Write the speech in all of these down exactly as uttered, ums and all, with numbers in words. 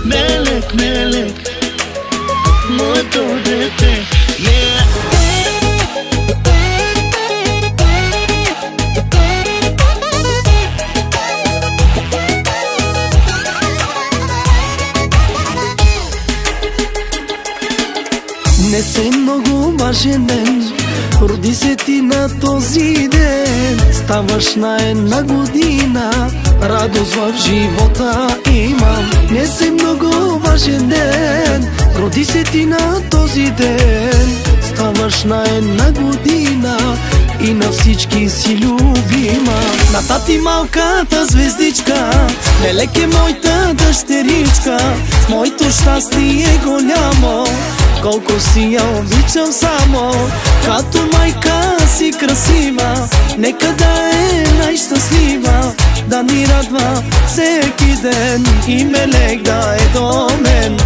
Мелек, мелек, моето дете, yeah. Не се много важен ден, роди се ти на този ден. Ставаш на една година, радост в живота имам. Не се много важен ден, роди се ти на този ден. Ставаш на една година и на всички си любима. На тати малката звездичка, Мелек е моята дъщеричка. Моето щастие голямо, колко си я обичам само. Като майка си красива, нека да е най-щастлива, да ни радва всеки ден и Мелек да е до мен.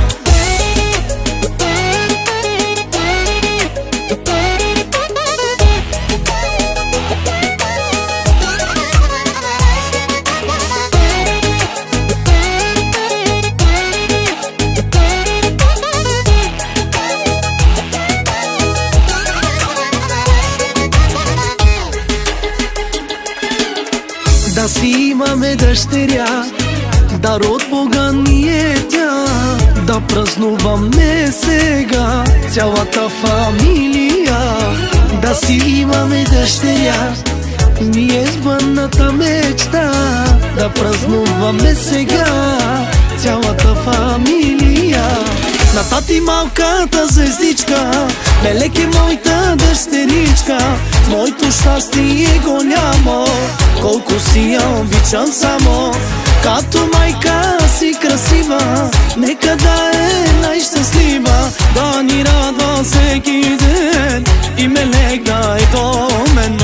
Да си имаме дъщеря, дар от Бога ни е тя. Да празнуваме сега цялата фамилия. Да си имаме дъщеря, ни е сбъдната мечта. Да празнуваме сега цялата фамилия. На тати малката звездичка, Мелек е моята дъщеричка. Моето щастие голямо, колко си я обичам само. Като майка си красива, нека да е най-щастлива, да ни радва всеки ден и Мелек да е до мен.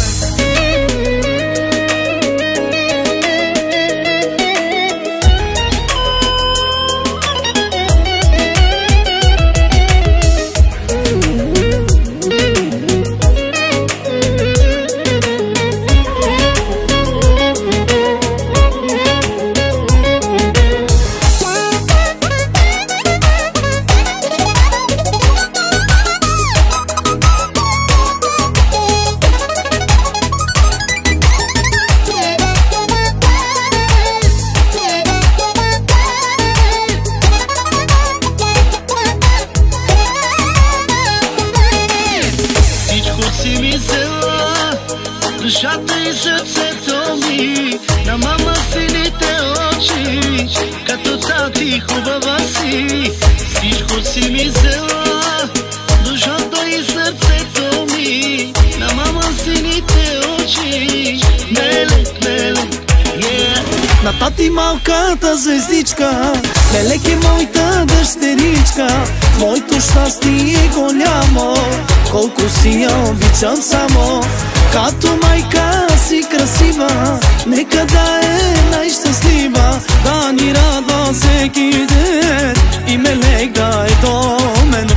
Душата и сърцето ми, на мама сините очи, като тати хубава си. Всичко си ми взела, душата и сърцето ми, на мама сините очи. Мелек, Мелек, yeah. На тати малката звездичка, Мелек е моята дъщеричка. Моето щастие голямо, колко си я обичам само. Като майка си красива, нека да е най-щастлива, да ни радва всеки ден и Мелек да е до мен.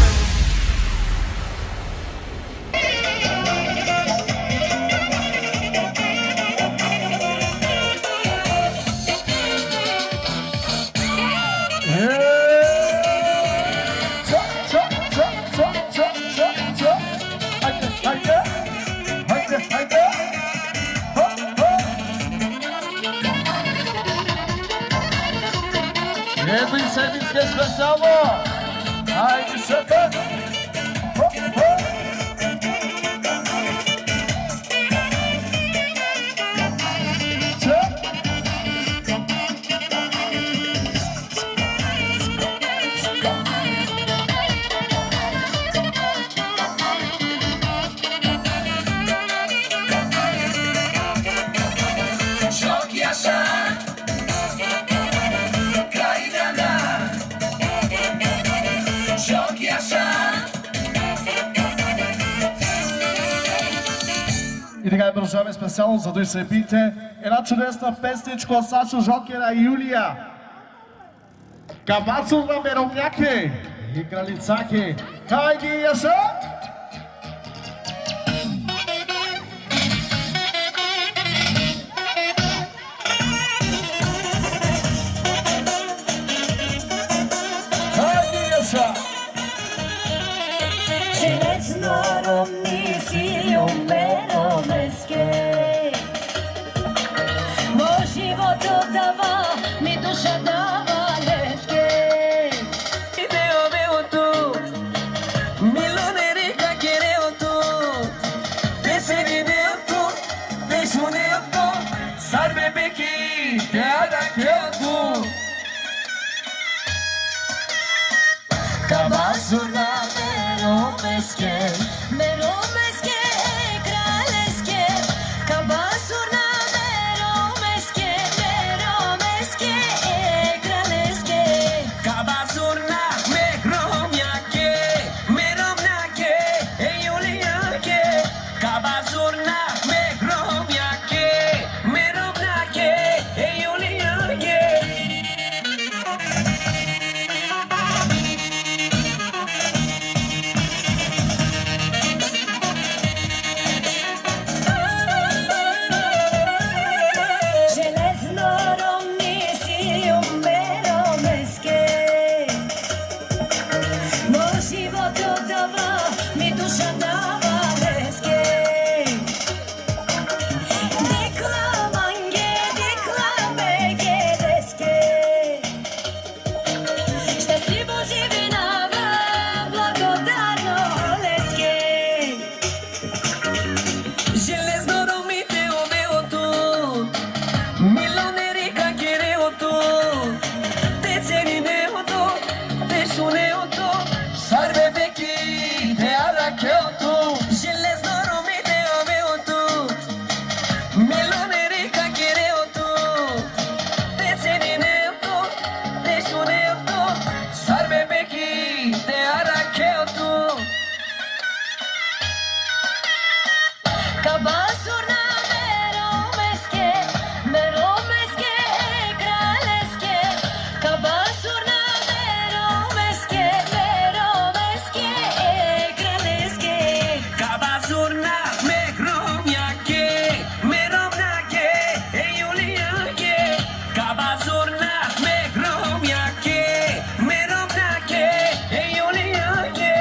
Ето и седмицка специално! Хайде, шефът! И така продължаваме специално, за да се пиете една чудесна песничка от Сашо Жокера и Юлия. Кабацов на Меромняки и Кралицаки. Хайди, Яша! Kabazurna meromeske, Meromeske, kraleske, kabazurna meromeske, meromeske, kraleske. Kabazurna megromjake, meromnake, ejulijake. Kabazurna megromjake, meromnake, ejulijake. Kabazurna meromeske, meromeske, kraleske. Kabazurna meromeske, meromeske, kraleske. Kabazurna megromjake, meromnake, ejulijake. Kabazurna megromjake, meromnake, ejulijake.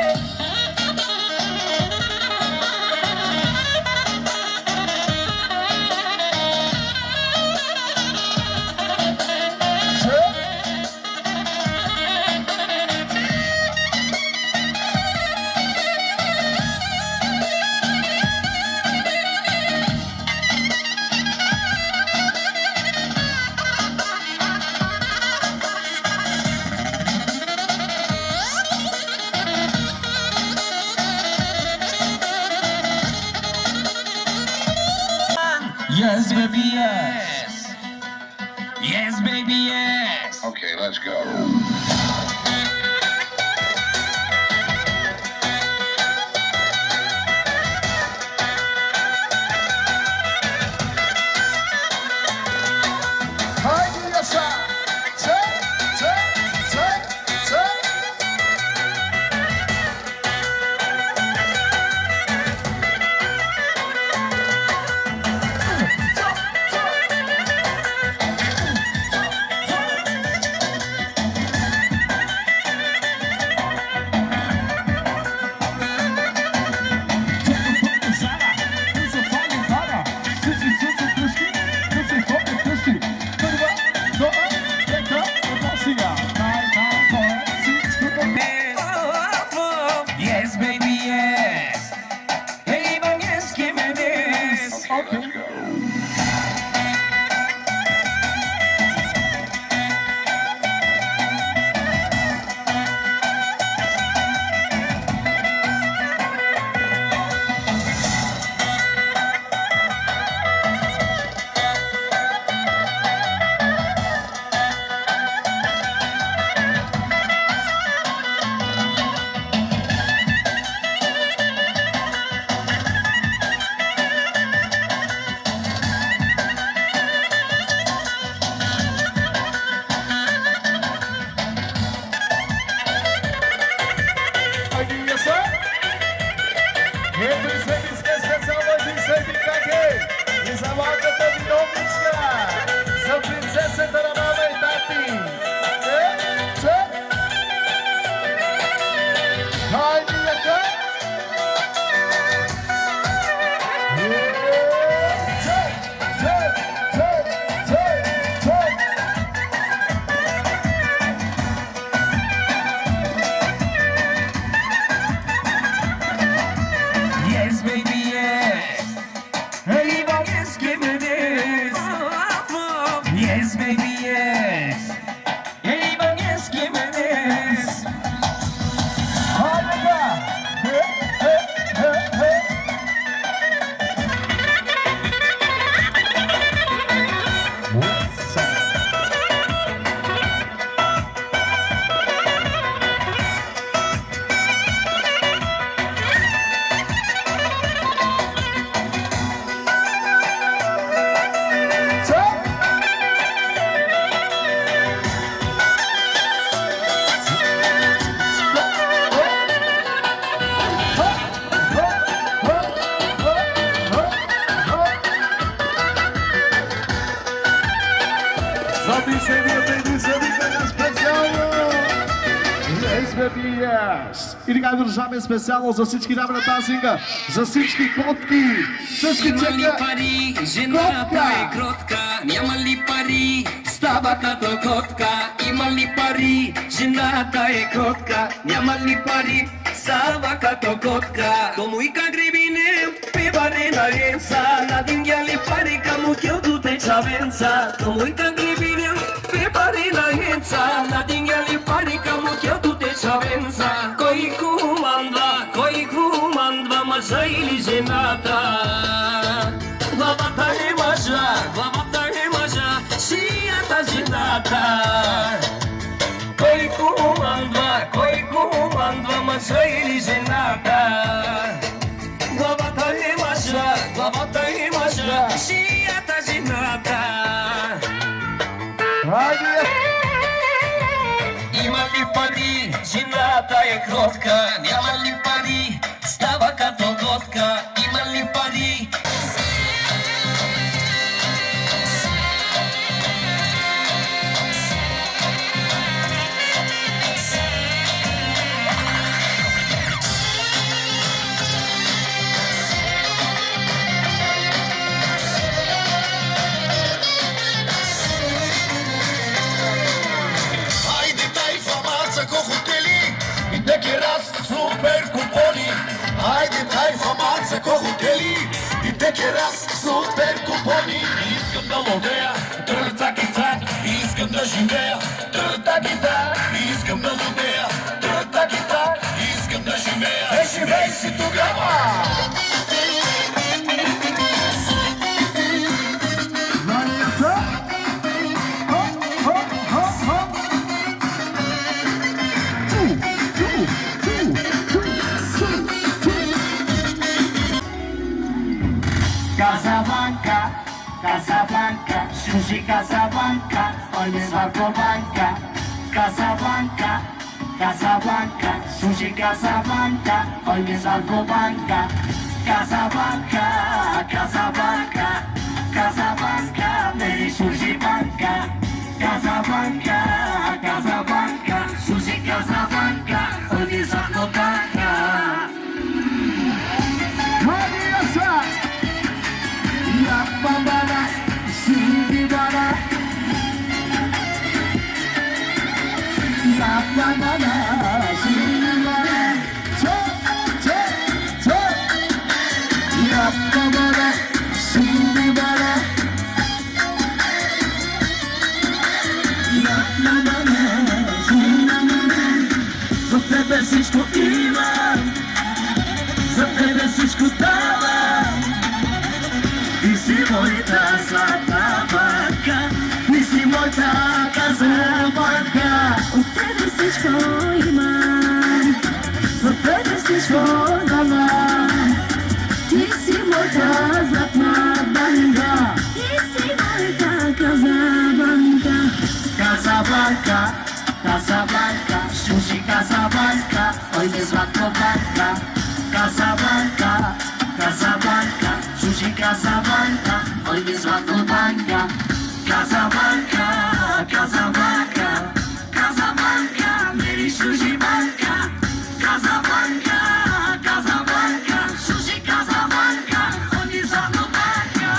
Yes, baby, yes. Yes, baby, yes. Okay, let's go. Haydi yaşa. Çek, çek, çek, çek. Yes, baby, yes. Hey, man, yes, give me this. Okay, let's go. Yes, baby. baby, yes! И така държаме специално за всички дами на танцинга, за всички котки, всички чека. Пари, жената е кротка, няма ли пари, става като котка. Има ли пари, жената е кротка, няма ли пари, става като котка. Como и как гребине, певаре на ренца, на дингяли пари, каму килто те чавенца. Como и как гребине, певаре на ренца, на дингяли пари, каму килто те чавенца. Кой командва, кой командва, мъжа или жената? Главата е мъжа, главата е мъжа, шията жената. Кой командва, кой командва, мъжа или жената? Главата е мъжа, главата е мъжа, шията жената. Има ли пари, жената е кротка, няма ли пари, става като котка. Има ли пари? Супер купони, айде дай фаманца хотели и теке раз супер купони. Искам да ловея, трътакита, искам да живея, трътакита, искам да ловея, трътакита, искам да живея. Е, живей си тогава! Casablanca, Casablanca, sushi Casablanca, hoy es Barcobanca. Casablanca, Casablanca, sushi Casablanca, hoy es Barcobanca. Casablanca, Casablanca, Casablanca, meri sushi banca. Casablanca, Casablanca, sushi Casablanca, hoy es Barcobanca. Bambara, Sindibara, La Bambara, Sindibara, Cho, Cho, Cho, La Bambara, Sindibara, La Bambara, Sindibara. За тебе всичко имам, за тебе всичко давам. Ти си моята златна банка, ти си моята Казабанка. От тебе всичко имам, за тебе всичко давам. Ти си моята златна банка, ти си моята Казабанка. Казабанка, Казабанка, суши Казабанка, ой ми златна банка. Казабанка, Casablanca, sushi Casablanca, hoy mi Casablanca. Casablanca, Casablanca, Casablanca, meri sushi banca. Casablanca, Casablanca, sushi Casablanca, hoy mi Casablanca.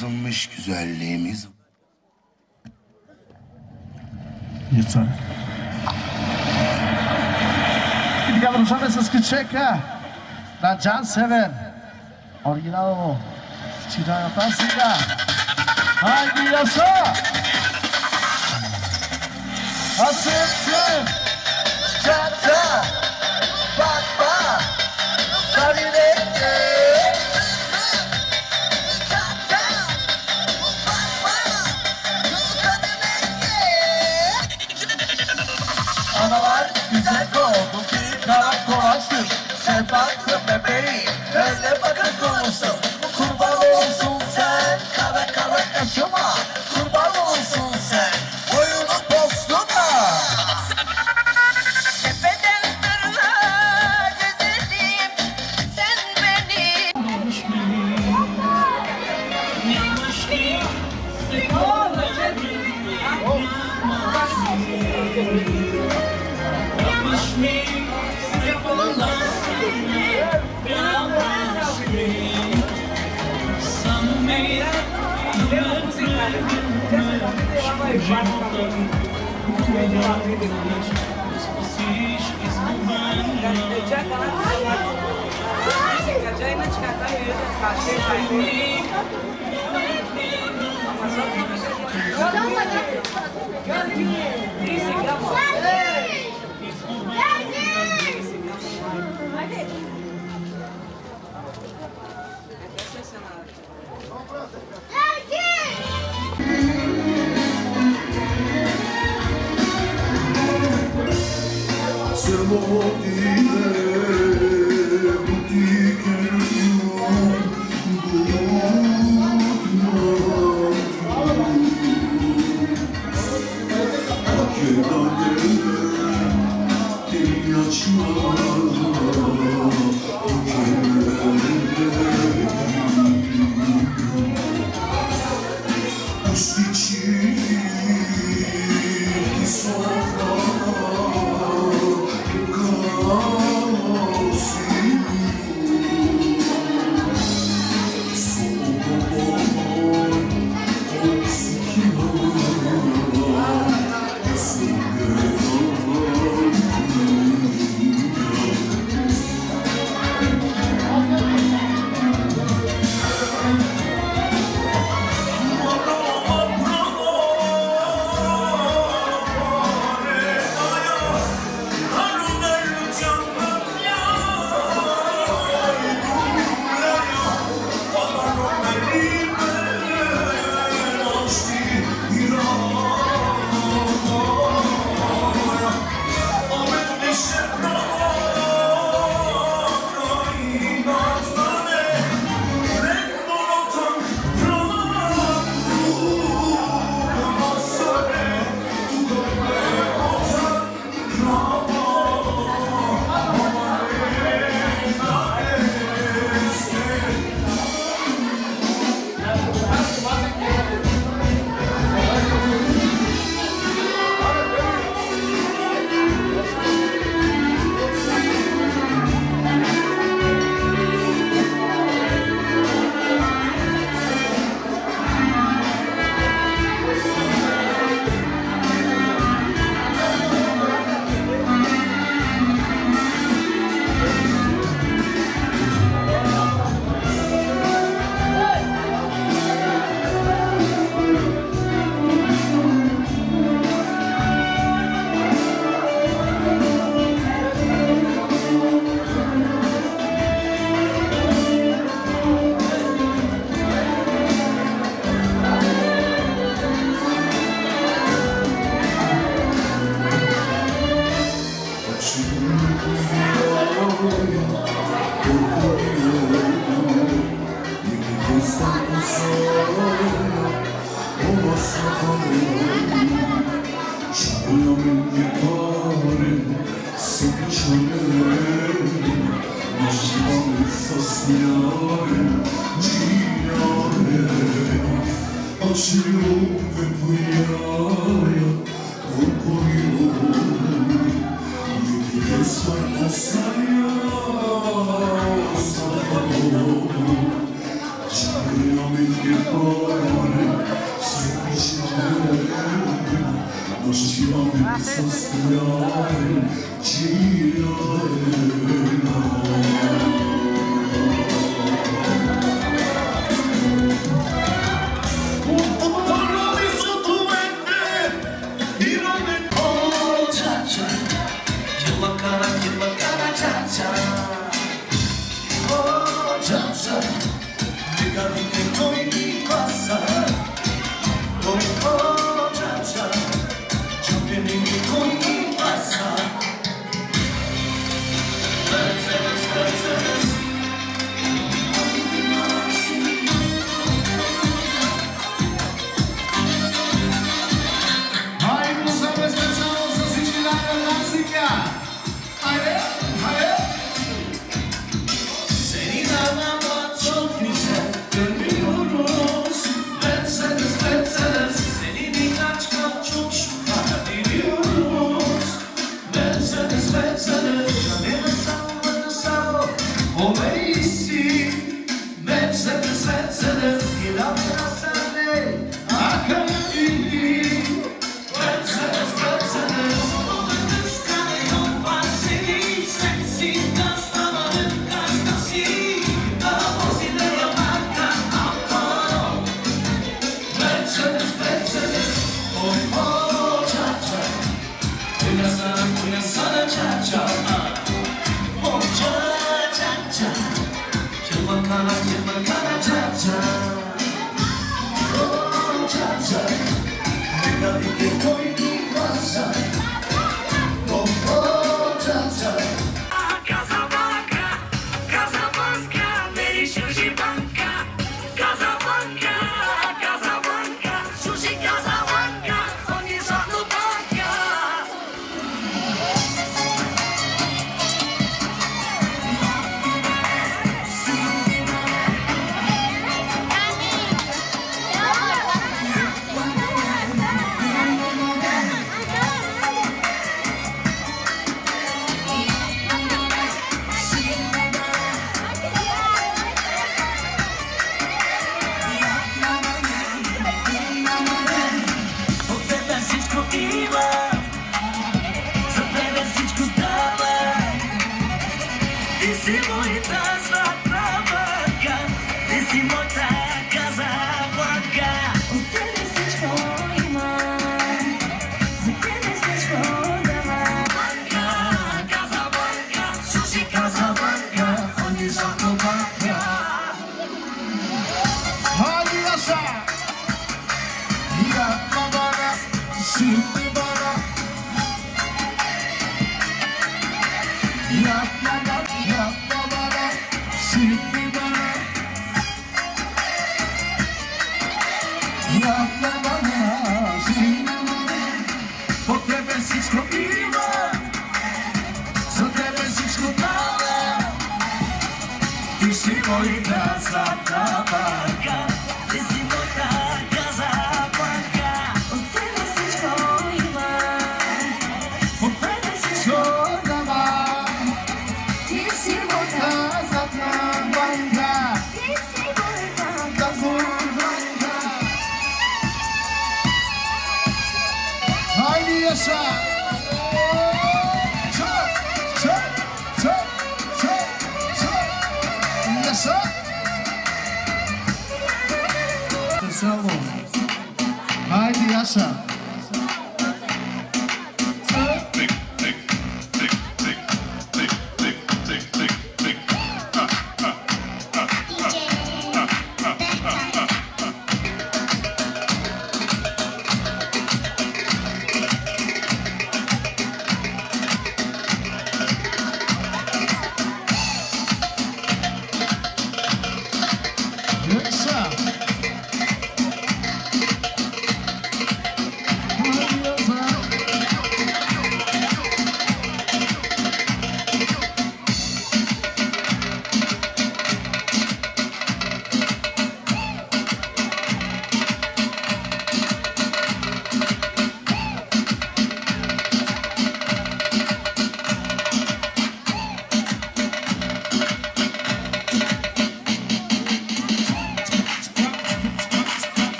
yazılmış güzelliğimiz. Yeter. Şimdi ruszamy ze skyczeka na Jansever. Oryginalną ścigają Tansinga. Haydi yasa! Asıksın! Çata! Bak bak! Sabirette! Çata! Bak bak! Sabirette! Analar güzel oldu ki karak dolaştır. Sen baktın bebeğim, öyle bakın konusu. Kurban olsun sen, kara kara kaşıma. Kurban olsun sen, boyunu bozduğuna. Tepeden tırnağa gezedim, sen beni. Oh Yes, sir.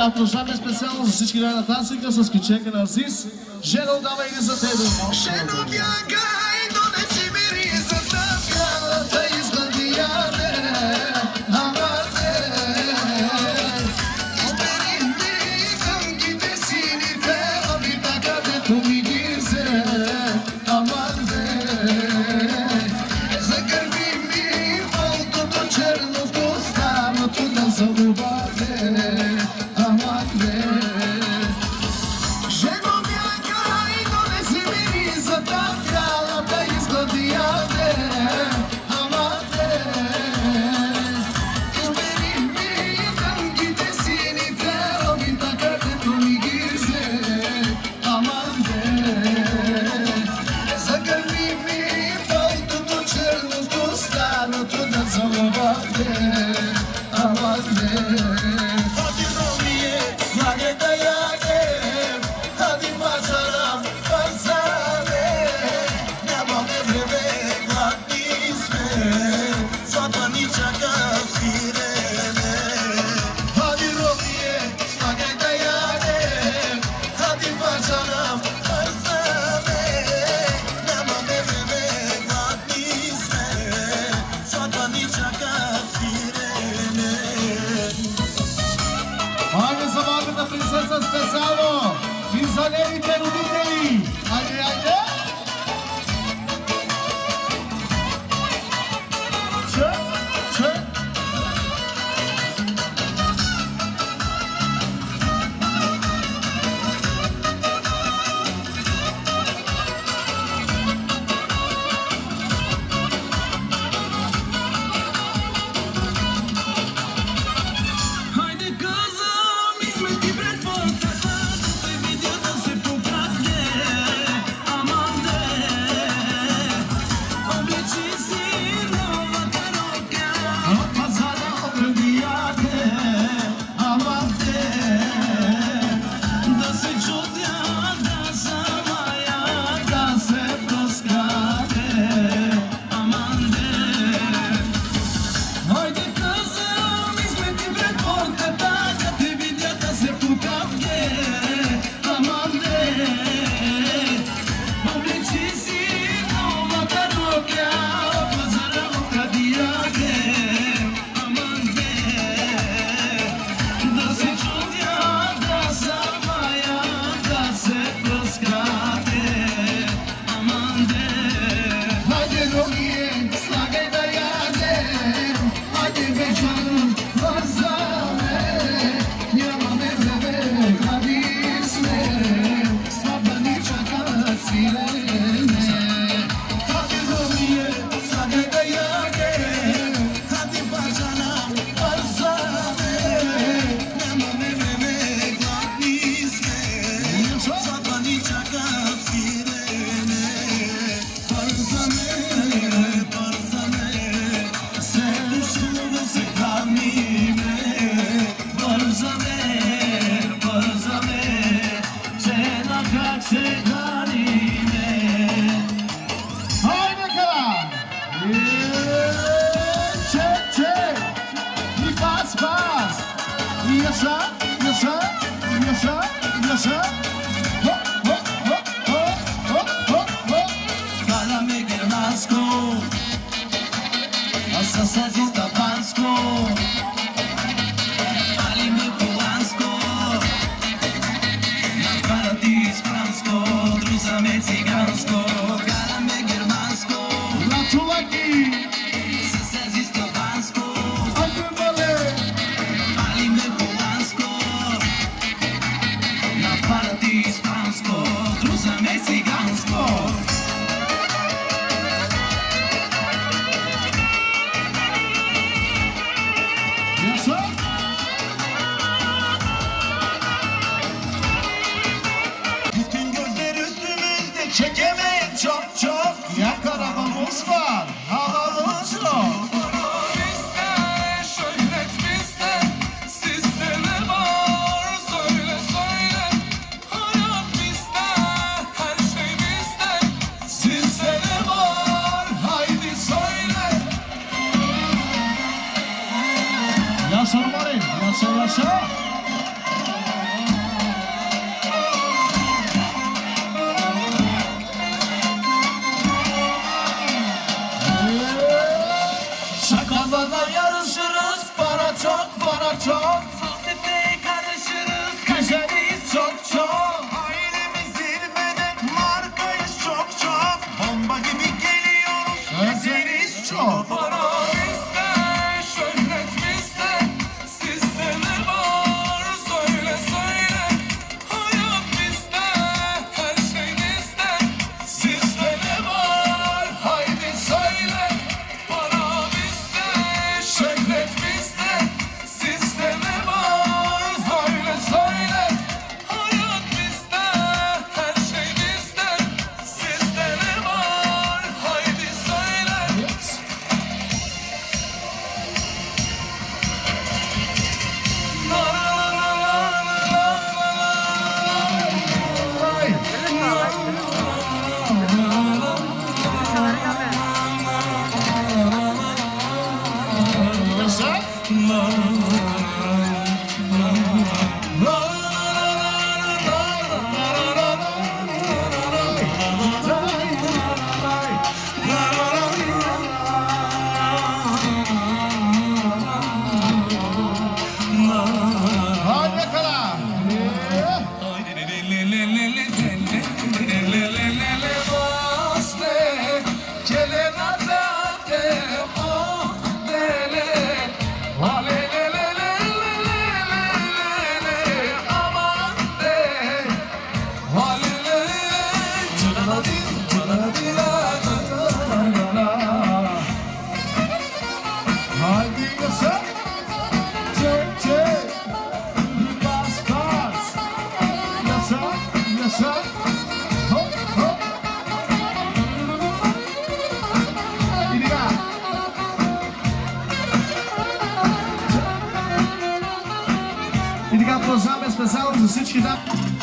Сега продължаваме специално за всички на танцика с киченка на Азис. Жено, давай ни за тебе. Жено, бягай, но не си мири за тъпята изгладияне. Амате, избери ми тънките сините, обита където ми ги взе. Амате, загърби ми вълкото черното, старото да залюбате. Амате, жено, бягай, но не си мири за тъпята изгладияне. Амате, избери ми тънките сините, обита където ми ги взе. Амате, загърби ми вълкото черното, старото да залюбате. Амате, хади ромие, слагай да ядем, хади пазарам, пазаре. Нямаме време, гладни сме, затова ни чака сирене. Хади ромие, слагай да ядем, хади пазарам, пазаре. Нямаме време, гладни сме, затова ни чака сирене. Хайде за малката принцеса специално и за нейните родители. Хайде, хайде! Че, че. Хайде каза, ми сме ти пред портата, да те видя да се покрадне. Аманде, облечи си новата рока, От пазара обръдияте. аманде, да се чудя, да замая, да се пръскате. Аманде, хайде каза, ми сме ти пред портата, да те видя да се покапне. Аманде, облечи си новата рока, от пазара обръдияте. Аманде, да се чудя, да замая, да се пръскате. Аманде, Хайде, ромие, слагай да ядем, хайде вечером, пазаре. Нямаме време, гладни сме, сватба ни чака сирене. Хайде, ромие, слагай да ядем, Хади пазарам, пазаре. Нямаме време, гладни сме, затова ни чака сирене. Бързаме, бързаме, се пушува, се храниме. бързаме, бързаме, че на как се храниме. Хайде, кара! Е, че, че! И пас, пас! И яша, яша, яша, яша! Хоп, хоп, хоп, хоп, хоп, хоп, хоп! Караме германско, а съседи стъпанско. Палиме поланско, на парати испранско, друзаме циганско. Караме германско, На чулаки! съседи стъпанско. Айде, вале! Палиме поланско, на парати испранско, друзаме циганско. Яша? Bütün gözler üstümüzde, çekemeyin çok çok. Jak arabamız var, havamız yok. Şöyle bizde, sizde ne var? Söyle söyle. Hayat bizde, her şey bizde. Sizde ne var? Haydi söyle. Yaşa Marin, yaşa yaşa. И така продължаваме специално за всички да...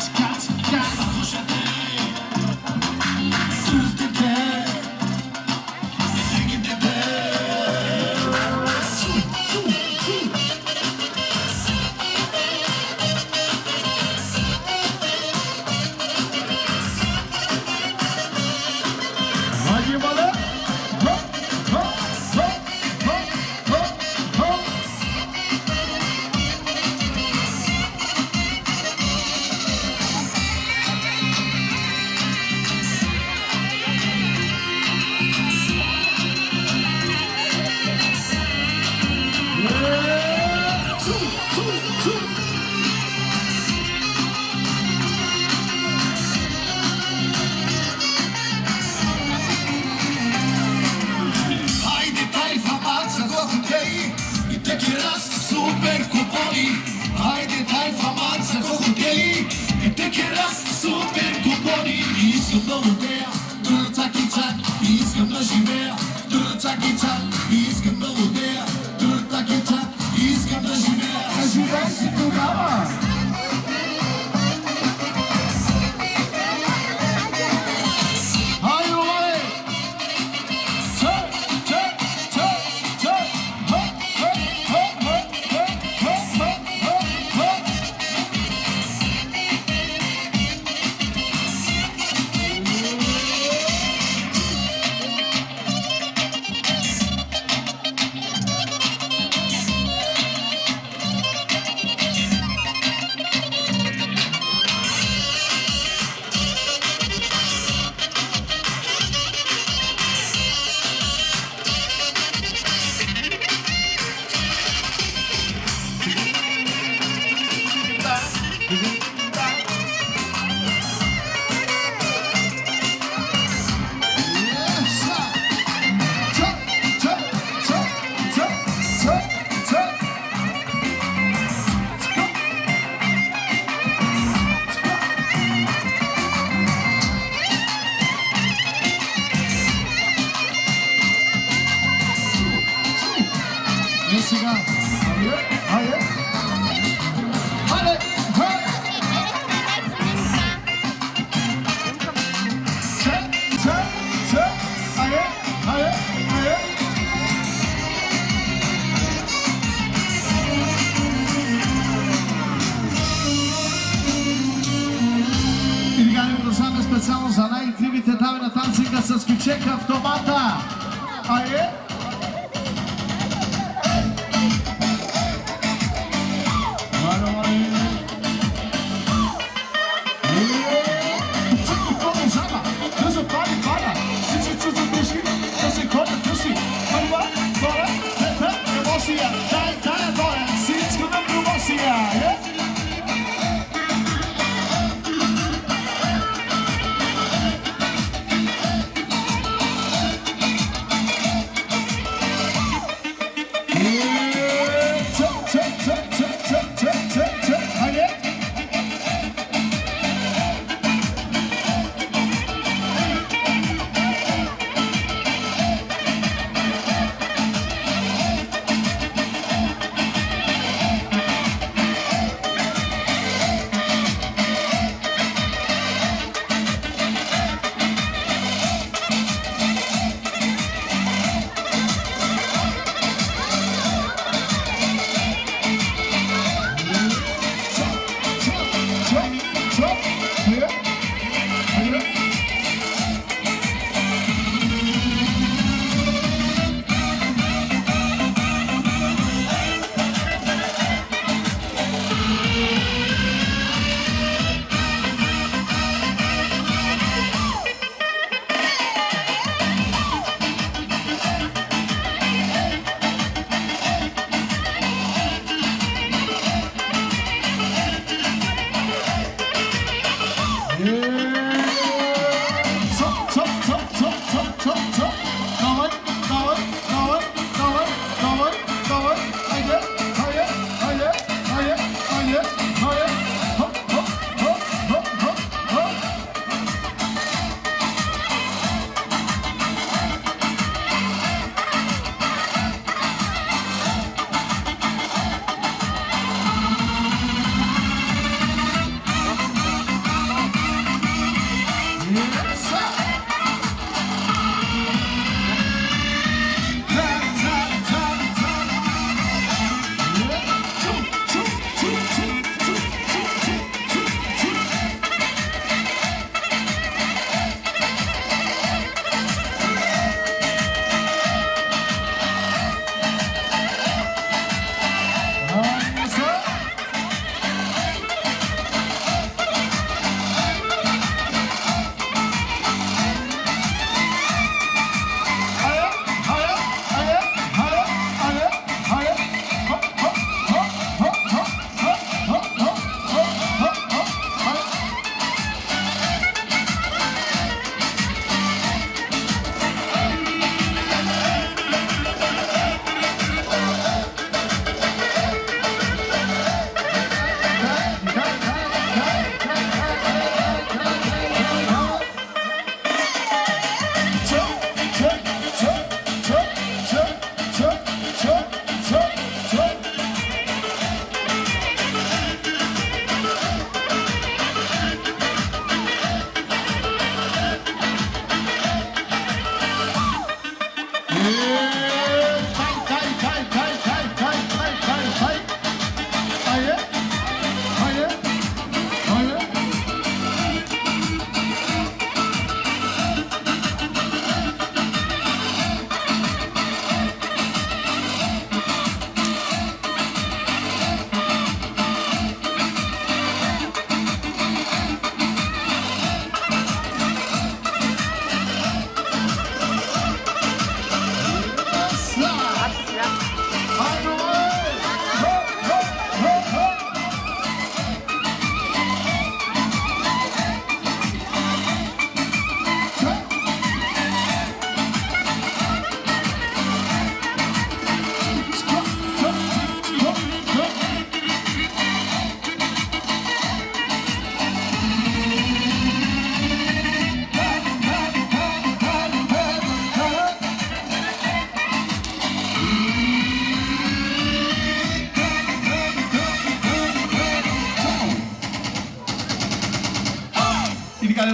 Специално за най-кривите дами на танцинга с кючек автомата. Айде!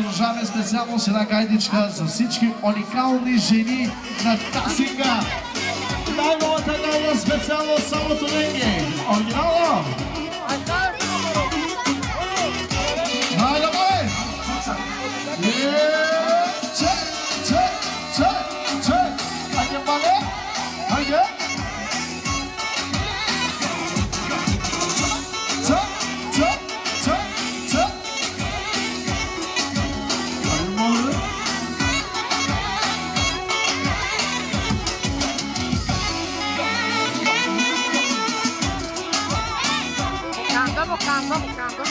продължаваме специално с една гайдичка за всички уникални жени на Тасинга. Най-новата гайда специално само Туненги. Оригинално! Хайде, бой! Чек, чек, чек, чек! Хайде, бале! Хайде! Чек, чек, чек, чек! Хайде, бале! Bocando, bocando, bocando.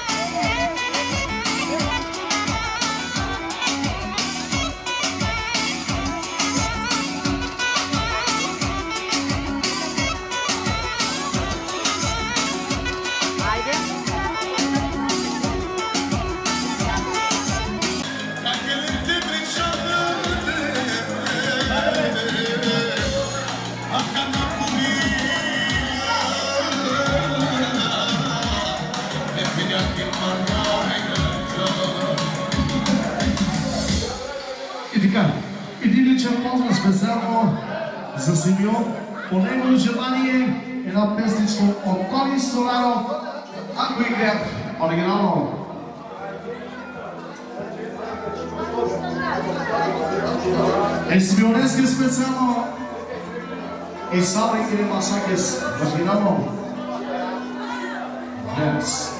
И така, един личен поздрав специално за Симеон. По негово желание една песничка от Тони Сторанов, ако играят оригинално. Е Симеонески специално и Сава и Кирил Масакес оригинално. Днес.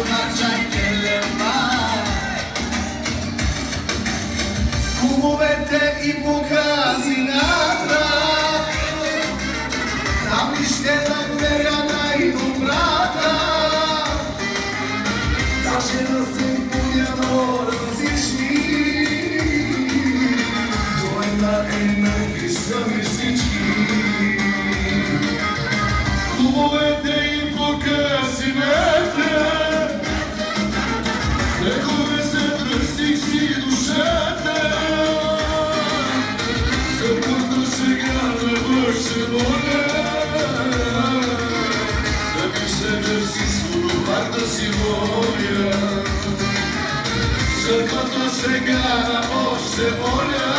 Кумовете и показината, там ли ще намеря най-добрата, даже да се поняно различни, до една еднакви са ми всички. Кумовете и показината, векове се тръстих си душата, за който сега не бъж се моля, да ми себе всичко пак да си моля, за който сега на Бог се моля,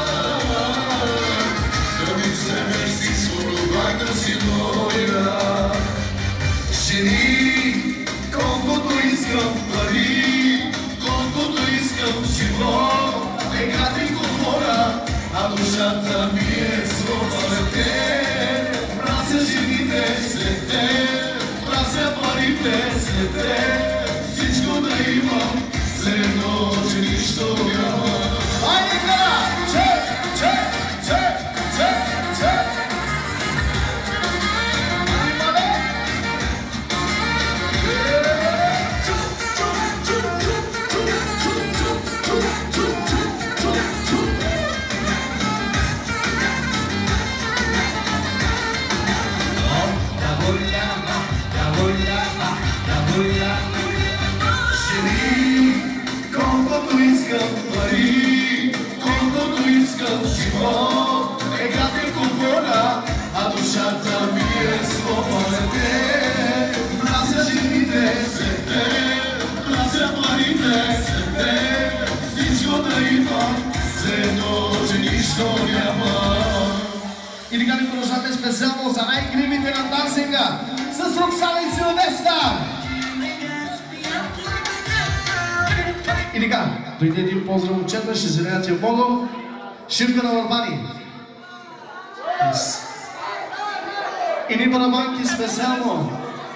да ми себе всичко пак да си моля. Жени, колкото искам пари, колкото искам живот, нека ти говоря, а душата ми е сломалете. Мразя жените след те, мразя парите след те, всичко да имам, все едно, че нищо няма. Айде хора! Че, че, че, че, че! Колкото искам пари, колкото искам живот, нека те говоря, а душата ми е сломалете. Мразя жените след те, мразя парите след те, всичко да имам, все едно, че нищо няма. И така ни продължаваме специално за най-кривите на дансинга с Роксана и Силвестър. И така, дойде един поздрав от Четна, ще зеленят я Бого, Ширка на Върбани. Yes. И ни барабанки специално.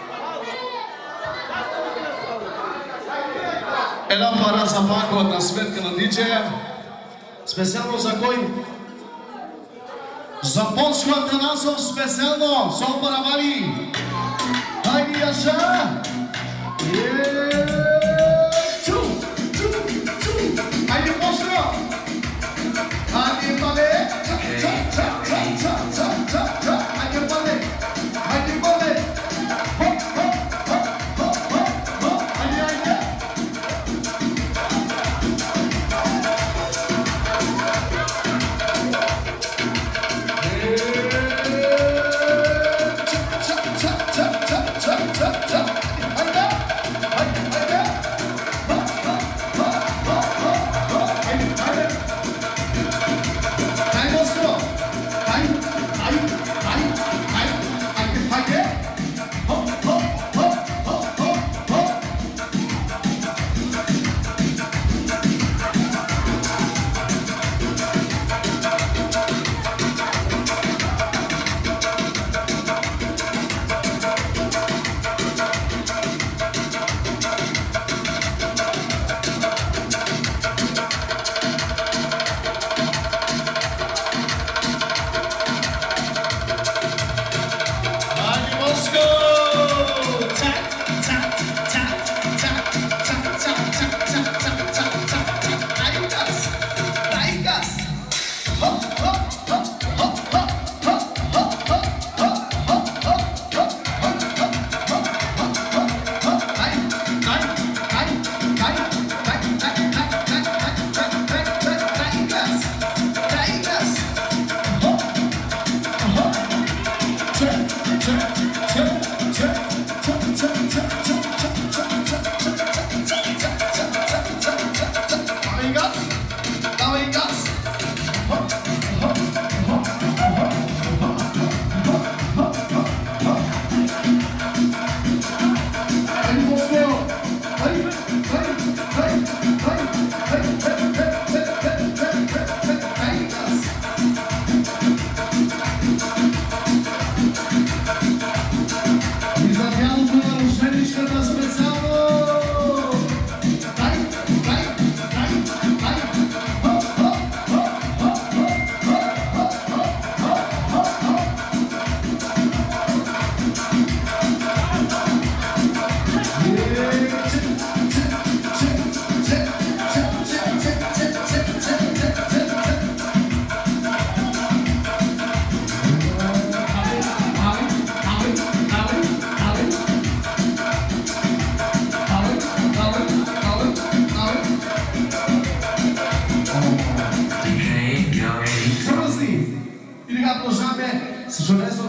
Една пара за банковата сметка на диджея. Специално за кой? За Бонско Атанасов специално, сол барабани. Хайди, Яша! Yeah! Айде постро! Айде пале! Ча, ча, ча, ча, ча, ча, ча! Айде пале! Айде пале! Хоп, хоп, хоп, хоп, хоп, хоп! Айде, айде! Ча, ча, ча, ча, ча, ча, ча! Айде! Айде!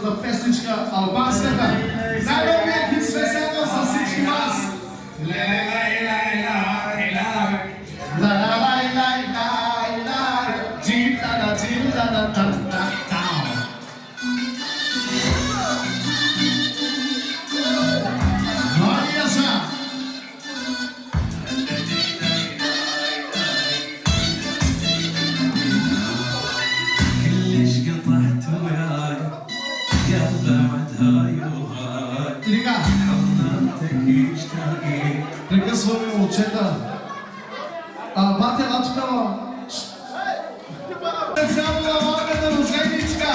най-интересната песничка, албанската. Най-новият хит специално за всички вас. Прекъсваме момчета. А, бате лачкава. Само на вагата роженичка.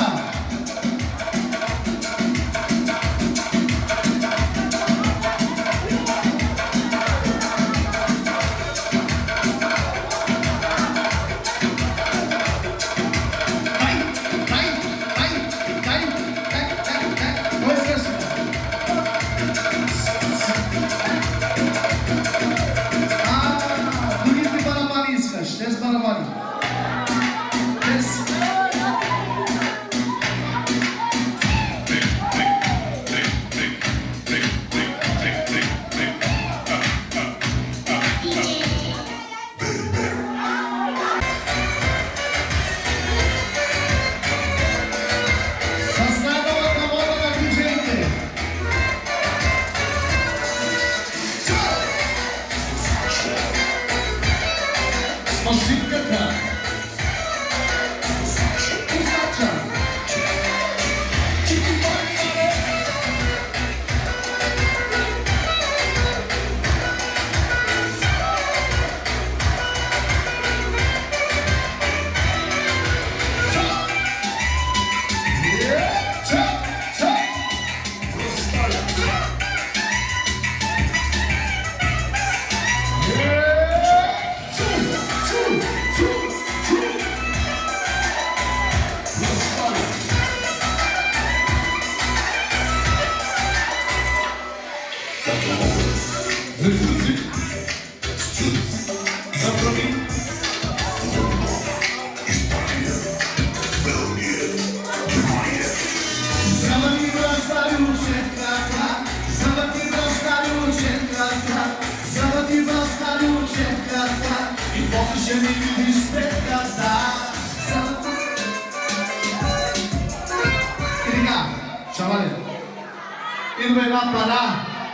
Идва една пара.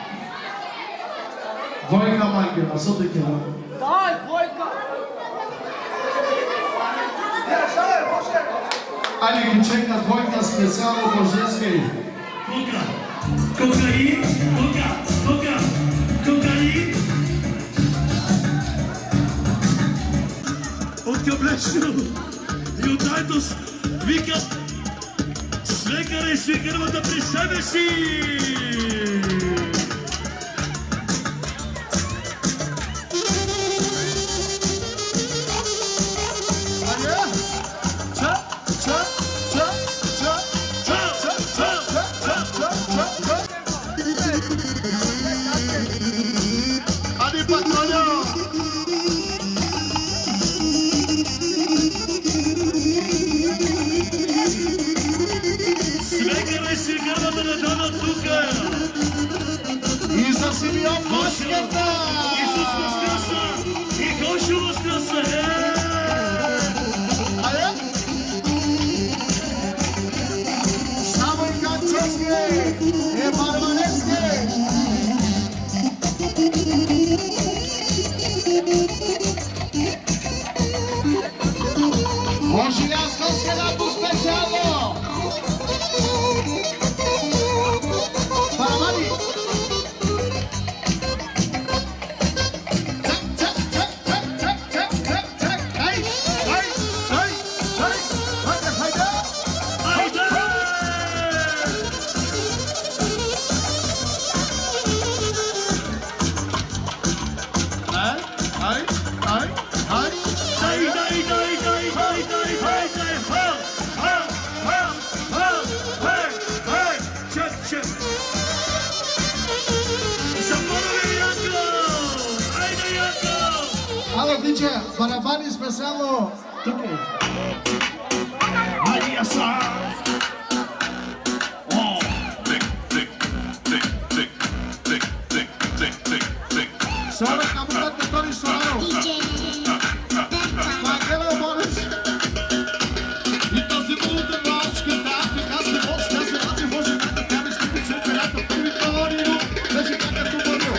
Двойка майка, са такива. Дай, двойка! Айде ги чека двойка специално божески. Кока, кокаин, кока, кока, кокаин. От Каблешно и от Айтос викат свекара и свекървата при себе си. Симеон Мошката! Исус възкръсна! И Гошо възкръсна! Айде! Само и Ганчевски! Е Барманевски! Ожилясковски лято специално! Бармани! Барабани специално тук е. Айде са! Антони Соларов. Ангела Борис. И този мудърачка, да, така се може, тя се раче, може да тя не ще почука, лято първи талони, но вече как като бъдил.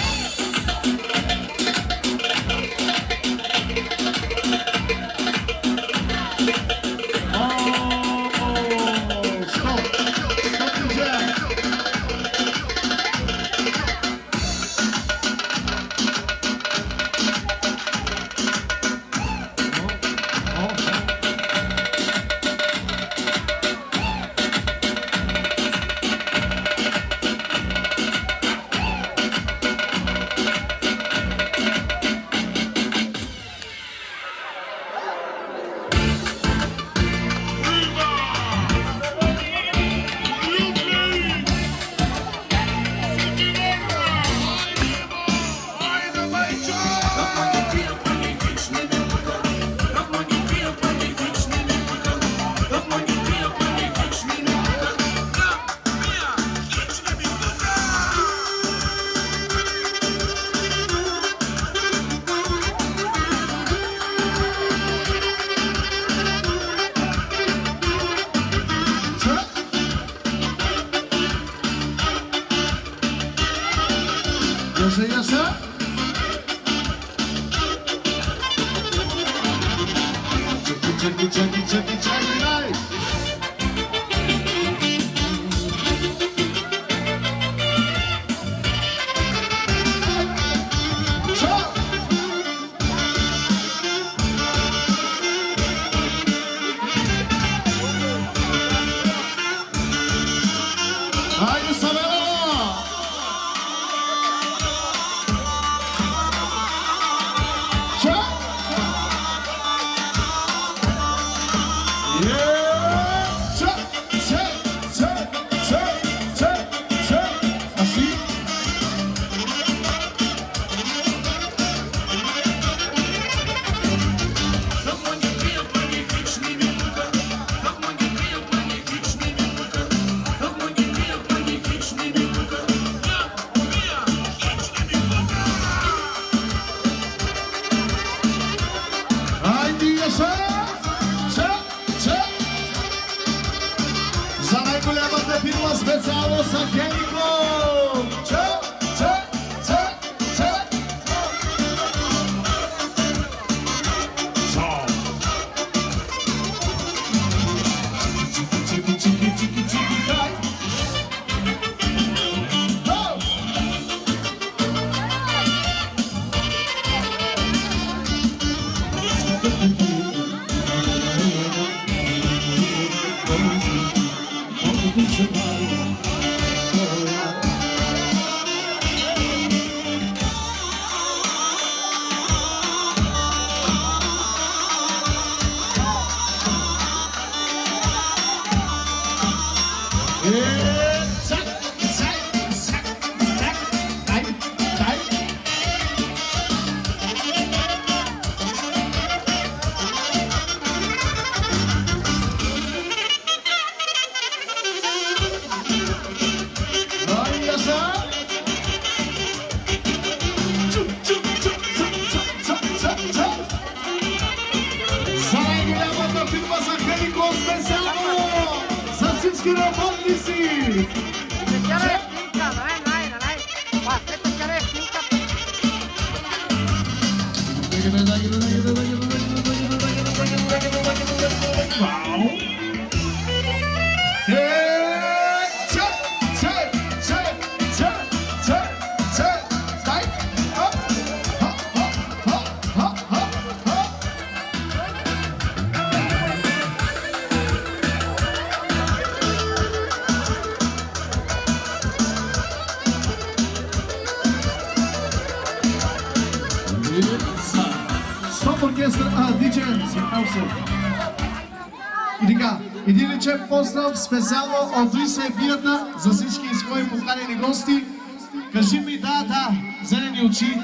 И така, един личен поздрав специално от Лиса Ефията за всички свои поканени гости. Кажи ми да, да, зелени очи.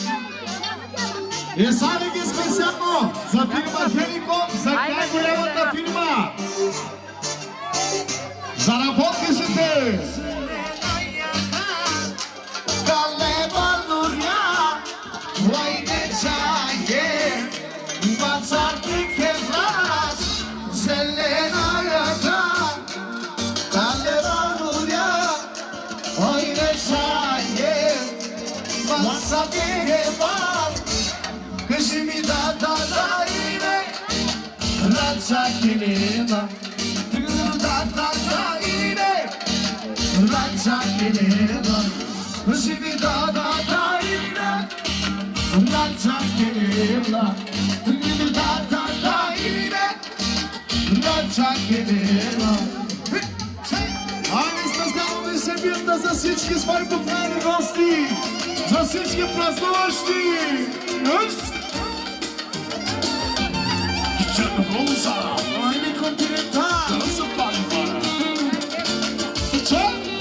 И са ли ги специално за фирма Хеликоп, за най-голямата фирма. За работниците. Далева луня, far Că și mi da da da ine Rața chinena Da da da ine Rața chinena Că și mi da da da ine Rața chinena Da da da ine Rața chinena Ами специално ви се бием за всички свои покани гости, за всички празнуващи! Черногоруса! Айде континента! Да се пали пара! Че?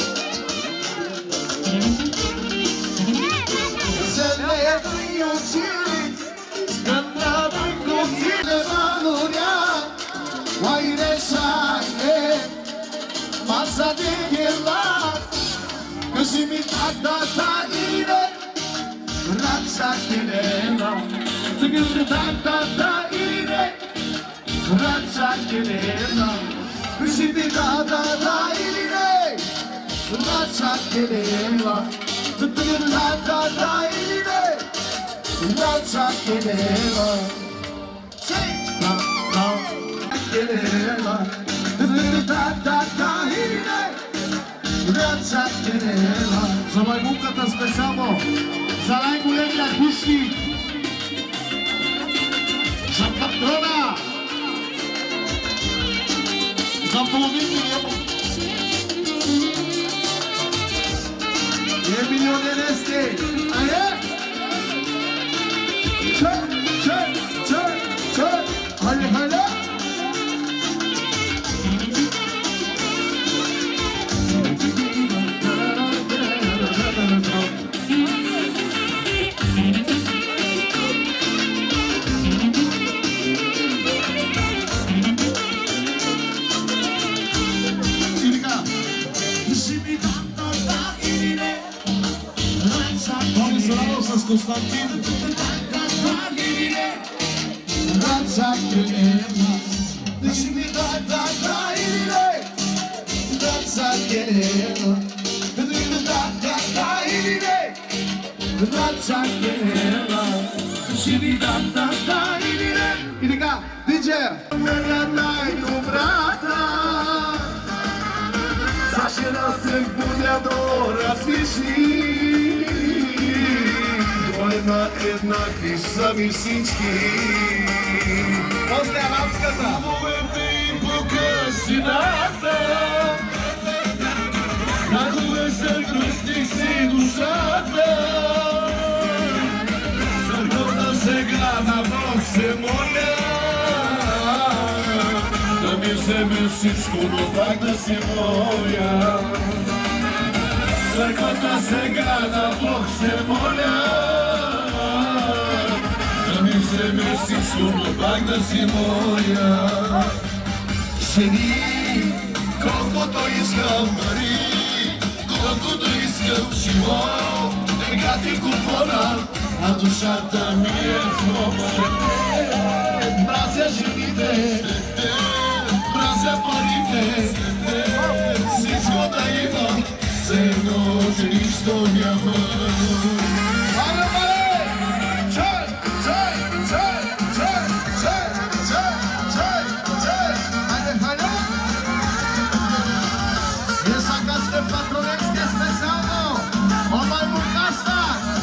Селена и очили, скандава и кофи не мануря, айде шайде! Masa de gelat Kasi mi tagdata ine Ratsa kinena Tigil tagdata ine Ratsa kinena Kasi mi tagdata ine Ratsa kinena Tigil tagdata ine Ratsa kinena Say na na kinena За майбунката специално, за най-големия хищник, за патрона, за половин милион. Е милионер сте, а е? Че, че, че, че, хайде, хайде! С Константин Раца кенена Диши ми да да да иле Раца кенена Диши ми да да да иле Раца кенена Диши ми да да да иле И така, диджея Моя най-добрата Саше да се будя до различни Една еднакви са ми всички После арабската Хубавете и покъсината Хубаве се кръстих си душата Сърдовна сега на Бог се моля Да ми вземе всичко, но пак да си моя Църквата сега на Бог се моля Да ми вземе всичко, но пак да си моя Жени, колкото искам пари, колкото искам живот Нека ти купона, а душата ми е злоба Мразя жените, мразя парите Всичко да има Все едно, че нищо няма. Айде, айде! Чай, чай, чай, чай, чай, чай, чай, чай! Айде, айде! Вие сега сте патронецки специално! Омай му каста!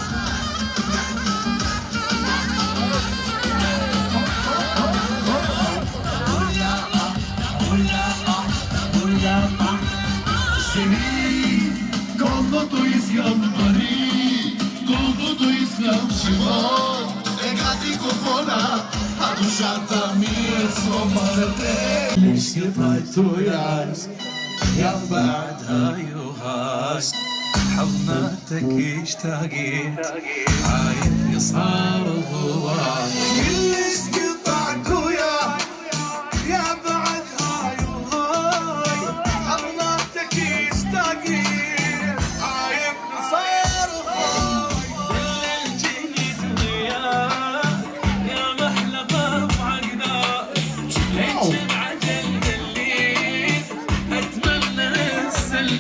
Колкото искам пари, колкото искам живот Нека ти купона, а душата ми е свободата Лишката توياس يا بعد يوهاس حضنتك اشتاقيت عايد صار هواك كلش قطعك ويا يا بعد هاي حضنتك اشتاقيت عايد صار هواك بالليل جيت وياك يا محلى طرف عقدك ليش بعدل الليل اتمنى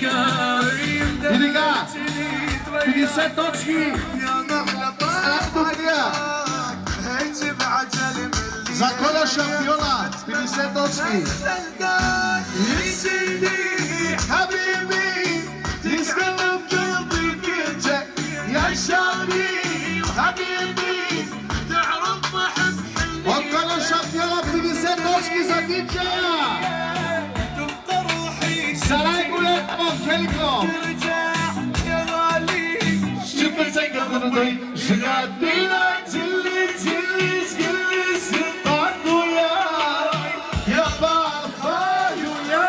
السلقاي петдесет точки! За коля шампиона, петдесет точки. От коля шампиона, петдесет точки за диджея. Сарай Гулет Монтелико. Шифър се гъбнадой, жигадина, цили, цили, скили, сипатуя. Я бафаюя.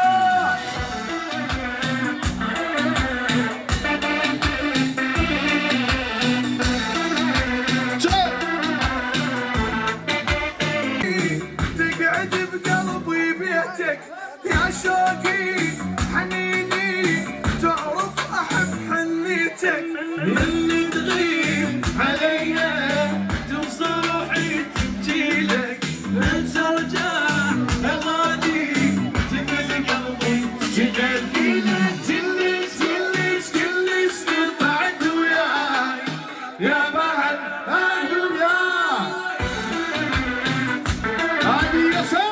تقعد بقلبي بيتك يا شوقي حنيني تعرف احب حنيتك اللي تغيب عليا توصل روحي تجيلك انت رجاء غالي تمل قلبي تقلينا تلس تلس كلش تبعد وياي يا بعد اهل وياي هادي يا سيد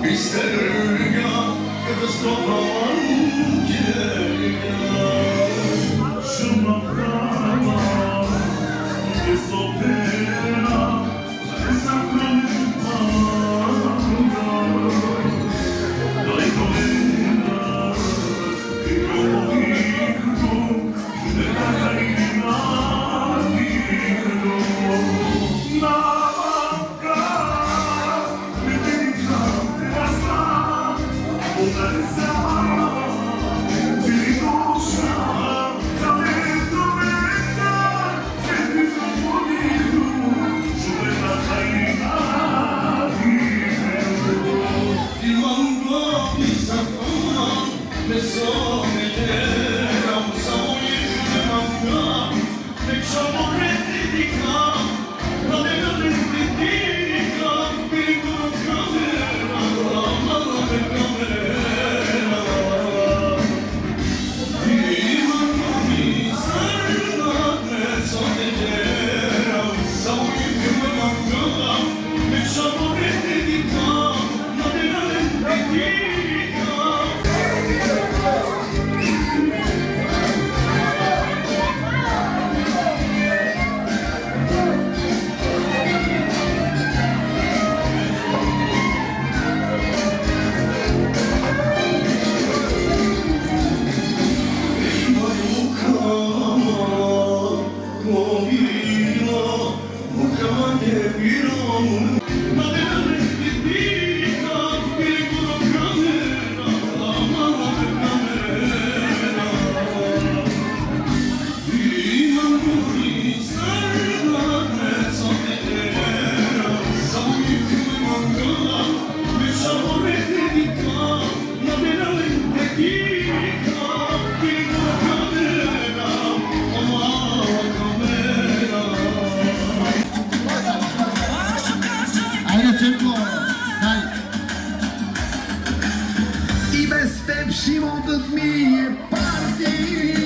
Животът ми е парти,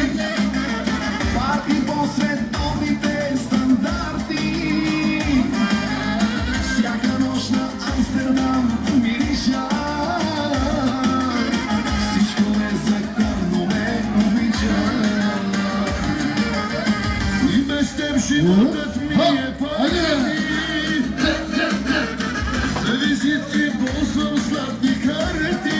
парти по световните стандарти. Всяка нощ на Амстердам мириша, всичко незаконно ме обича. И без теб животът ми е парти, за визитки ползвам сладки карти.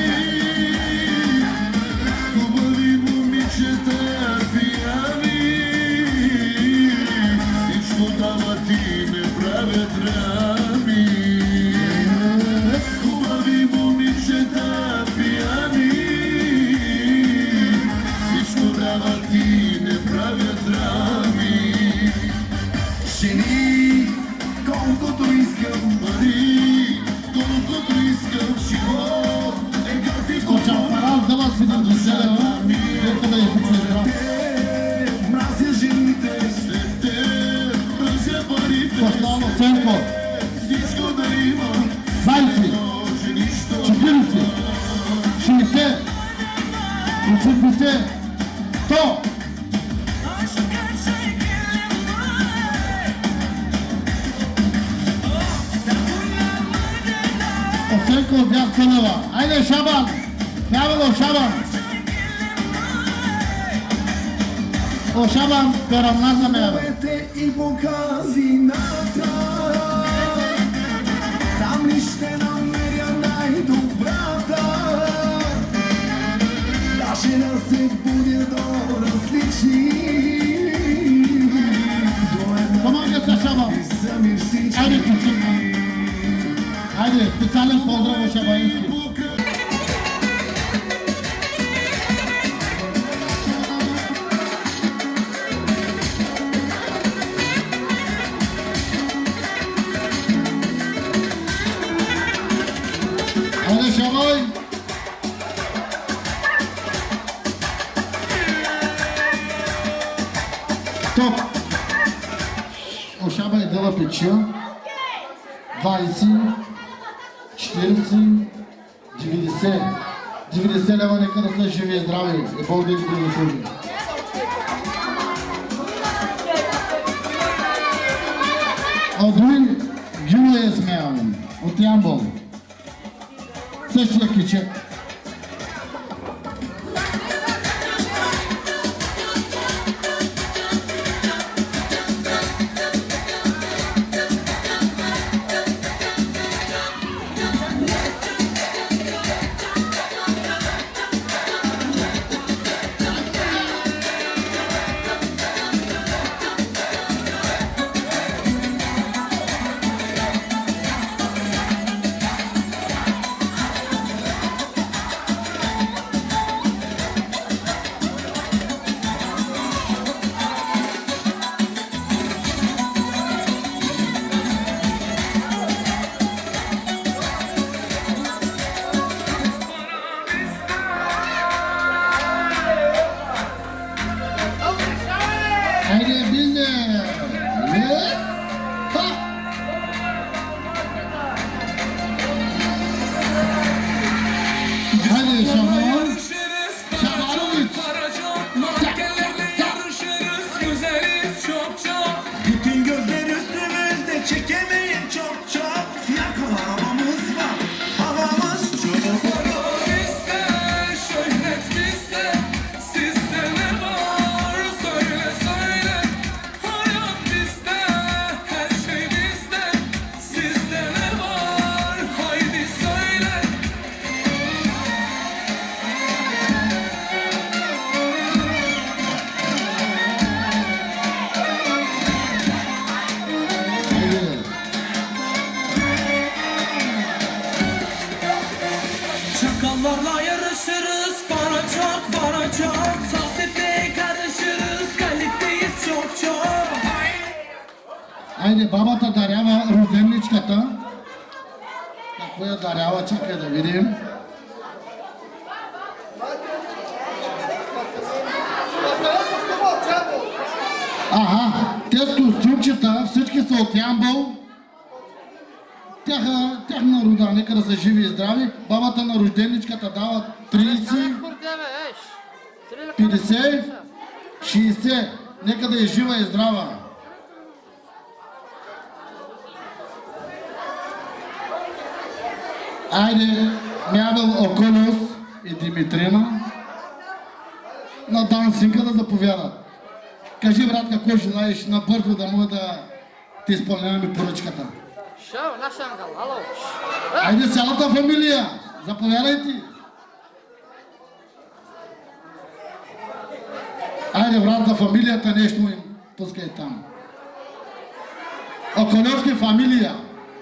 Осенко от Бял Кънава. Айде, Шабан! Пявало, Шабан! О, Шабан, перамназаме, бе! И по казината, там ли ще намеря най-добрата? Даже да се будя до различни. Помогнете, Шабан! Айде, починка! Айде, специален поздрав от Шабаински! Айде, Шабай! Стоп! О, Шабай дела печил. двайсет, четиридесет, деветдесет. деветдесет лева, нека да сте живи и здрави. И Бог да ви да служи. Одуин Гюло е смеян от Ямбол. същия кичек. Айде, бабата дарява роденничката. Какво я дарява? Чакай да видим. Ага, тези костюмчета, всички са от Ямбол. Тяха, тяхна рода, нека да са живи и здрави. Бабата на рожденничката дава трийсет, петдесет, шейсет. Нека да е жива и здрава. Айде, Мявел Околос и Димитрина на дансинга да заповядат. Кажи, брат, какво желаеш набързо да мога да ти изпълняваме поръчката. Шо, наш ангел, ало. Айде, цялата фамилия, заповядайте. Айде, брат, за фамилията нещо им пускай там. Околовски фамилия.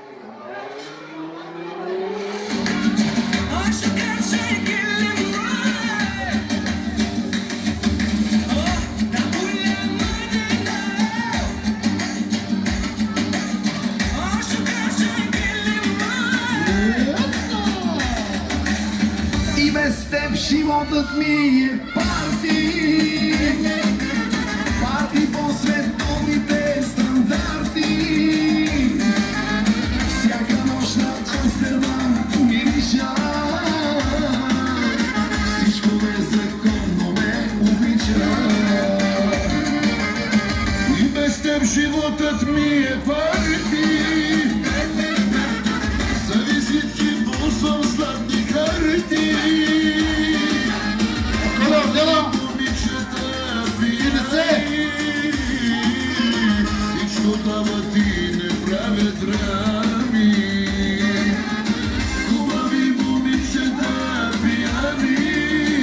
И без теб животът ми е парти, парти по световните стандарти. Всяка нощ на Амстердам мириша, всичко незаконно ме обича. И без теб животът ми е парти, за визитки ползвам златни карти. Всичко дава ти не правя драми. Хубави момичета пияни.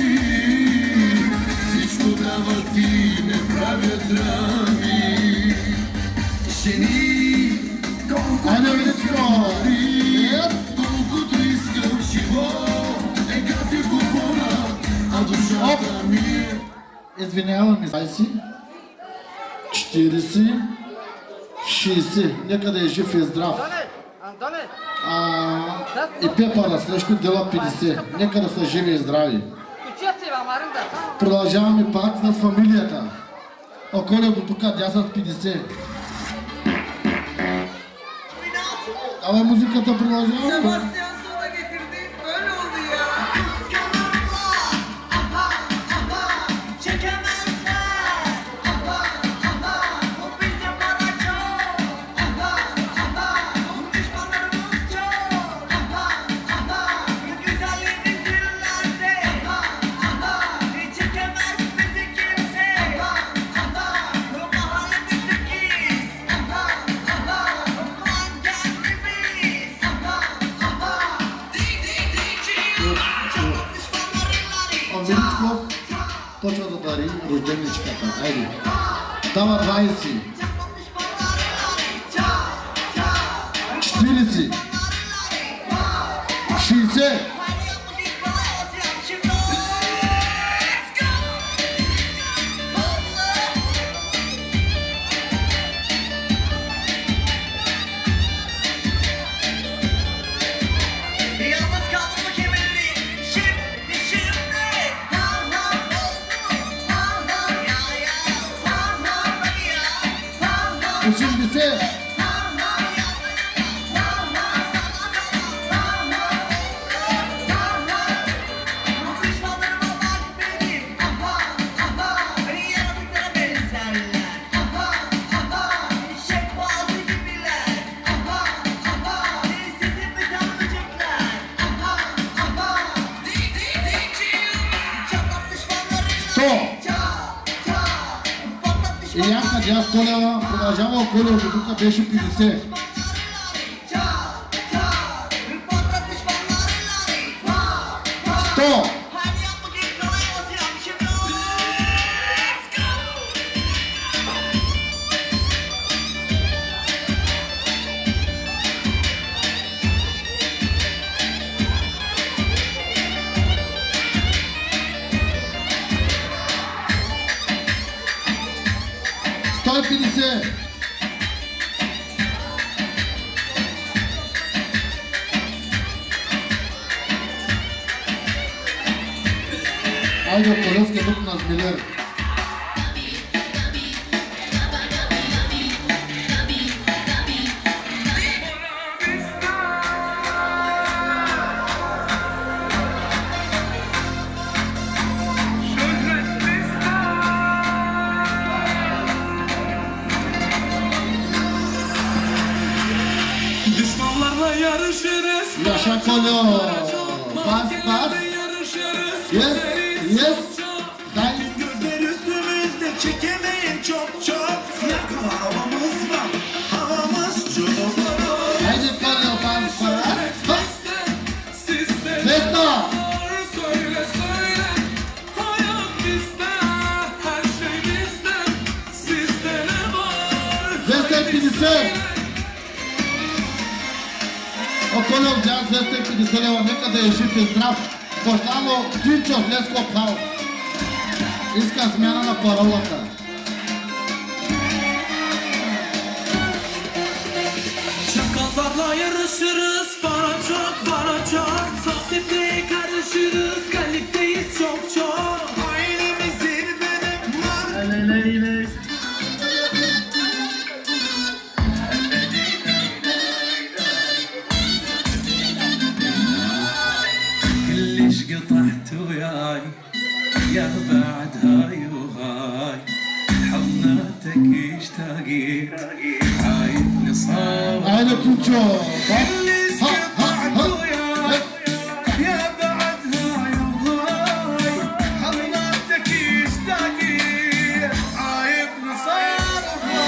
Всичко дава ти не правя драми. Жени, колкото колкото искам живот, е капи купона, а душата ми е. Извинявам ми. двайсет, четирийсет, шейсет. Нека да е жив и здрав. А, и Пепара срещу дела петдесет. Нека да са живи и здрави. Продължаваме пак с фамилията. Около до тук дясат петдесет. Давай музиката, продължаваме. почва да дари рожденичката. Айде. Дава двайсет. четиридесет. шейсет. осемдесет. И Янка Джаз Колева продължава Колева, до тук беше петдесет. сто. сто и петдесет. Айде Колевски тук на Смилер. Yaşa Kolo. Bas bas. Yes. Yes. Day. Gözler üstümüzde çekemeyin çok çok. Yakala havamız var. Havamız çok. Haydi Kolo bas bas. Zesta. Söyle söyle. Hayat bizde. Her şey bizde. Sizde ne var? Zesta петдесет. Околев Джаз двеста и петдесет лева, нека да е жив и здрав. Бождано Кинчов Леско Пал. Иска смяна на паролата. Çakallarla yarışırız. Bana çok bana çok. Sosyete karışırız. Kaliteyiz çok çok. Ailemizin benim var. Leyleyle. كلش قطعت وياي يا بعد هاي وهاي حضناتك اشتاقيت عايدني صار Haydi Kinço. Bak. كلش Ha ha قطعت ha. وياي يا بعد هاي وهاي حضناتك اشتاقيت عايدني صار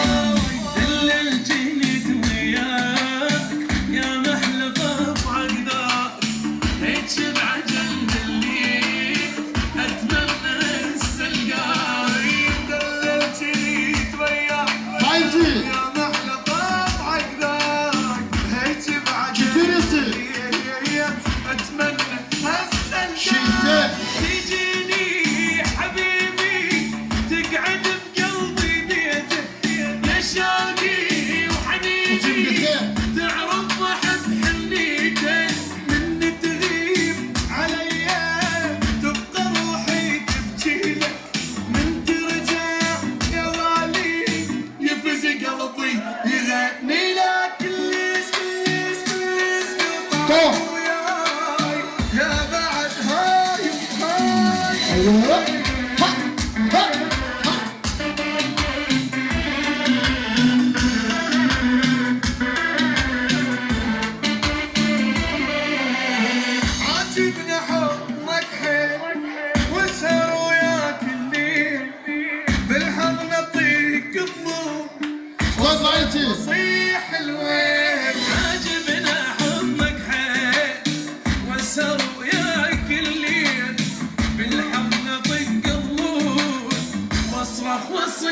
دللتني وياك يا محلى طبعك ذاك هيك بعجل دليت اتمنى السلقاي دللتني وياك Haydi. يا محلى طبعك ذاك هيك بعجل Çetirisi. دليت اتمنى السلقاي Şehzet. تجيني حبيبي تقعد بقلبي بيتك يا شاقي وحنيني تعرف احب حنيتك من تغيب عليا تبقى روحي تبكي لك من ترجع يا غالي يفز قلبي يغني لك كلش كلش كلش Stop. وياي يا بعد هاي وهاي Ayı. Ha ha ha. عاجبني حضنك حيل واسهر وياك الليل بالحضن اطيق الضوء Söz Haydi. صيح الويل عاجبني حضنك حيل واسهر وياك الليل بالحضن اطيق الضوء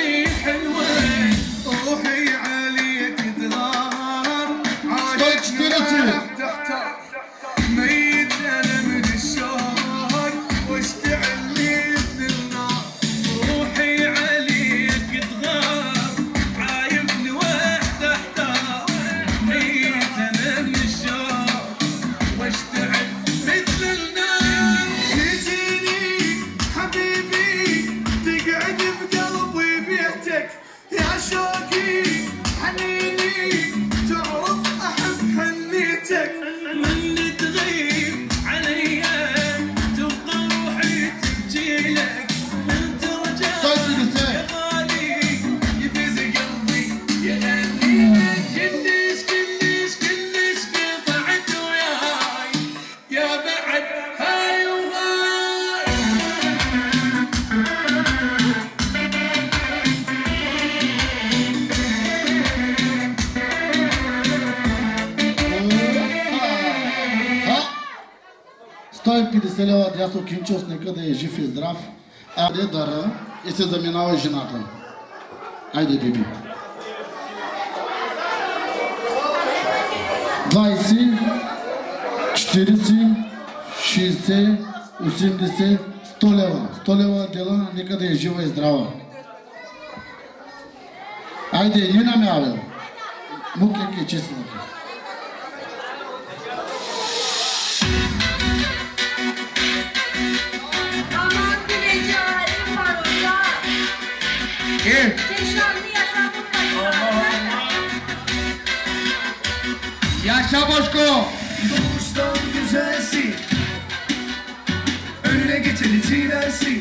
علي حلوة روحي عليك تغار عاشق راح تحتار ميت انا من الشهر واشتعل مثل النار روحي عليك تغار عايبني واحد احتار ميت انا من الشهر واشتعل مثل النار تجيني حبيبي تقعد بقلبي بيتك يا شوقي حنيني تعرف احب حنيتك من تغيب عليا تبقى روحي تبجيلك من ترجع يا غالي يفز قلبي يا غالي كلش كلش كلش قطعت وياي يا بعد هاي وهاي сто и петдесет лева Дясо Кинчос, нека да е жив и здрав. Айде дара и се заминава жената. Айде, биби. двайсет, четирийсет, шейсет, осемдесет, сто лева. сто лева дела, нека да е жива и здрава. Айде, Нина ме авел. Муке ке честно. Aman güveci halim var orada. Kim? Keşanlı yaşamın var. Yaşa Boşko. Doğuştan güzelsin, önüne geçeni çiğnersin.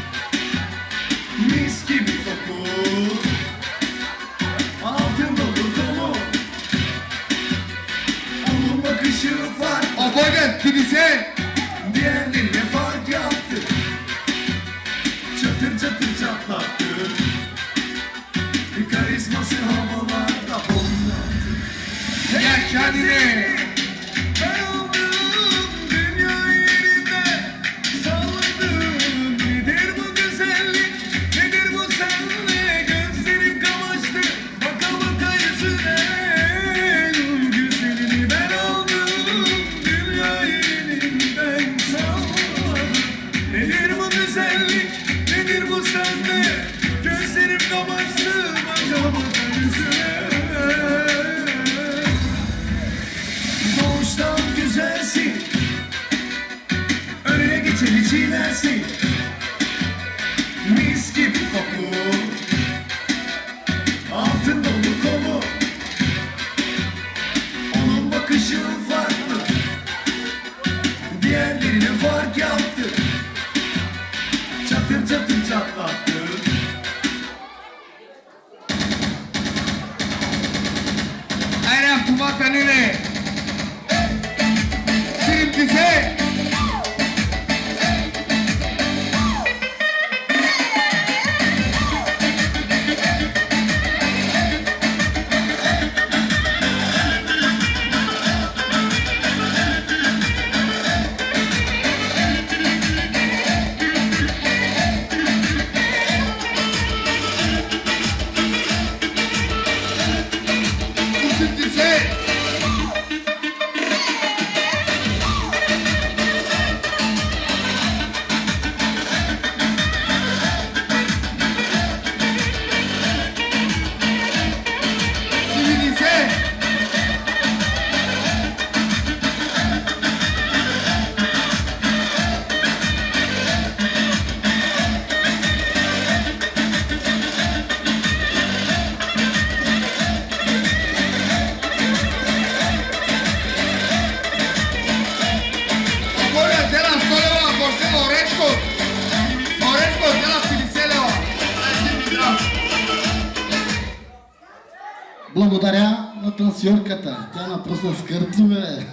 Mis gibi koku, altın dolu dolu. Onun bakışı farklı, O boyun, kilise. diğerlerine fark yaptı. Çatır çatır çatlattı. Bir karizması havalarda bomlattı. Yaşa Nine. Ben oldum dünya yerinde salladım. Nedir bu güzellik, nedir bu senle? Gözlerim kamaştı, baka baka yüzüne. Güzelini ben oldum dünya yerinden salladım. Nedir bu güzellik, nedir bu senle? Gözlerim kamaştı, baka baka yüzüne. Doğuştan güzelsin, önüne geçeni çiğnersin. Mis gibi koku, altın dolu kolu. Onun bakışı farklı, diğerlerine fark yaptı. Çatır çatır çatlattı. Aynen kumata Nine. Kimse. Kimse. Kimse. Voy a hacer las cosas por ser Orenco. Orenco, ya las Пилиселева. Благодаря на танцорката. Тя напусна скъртове.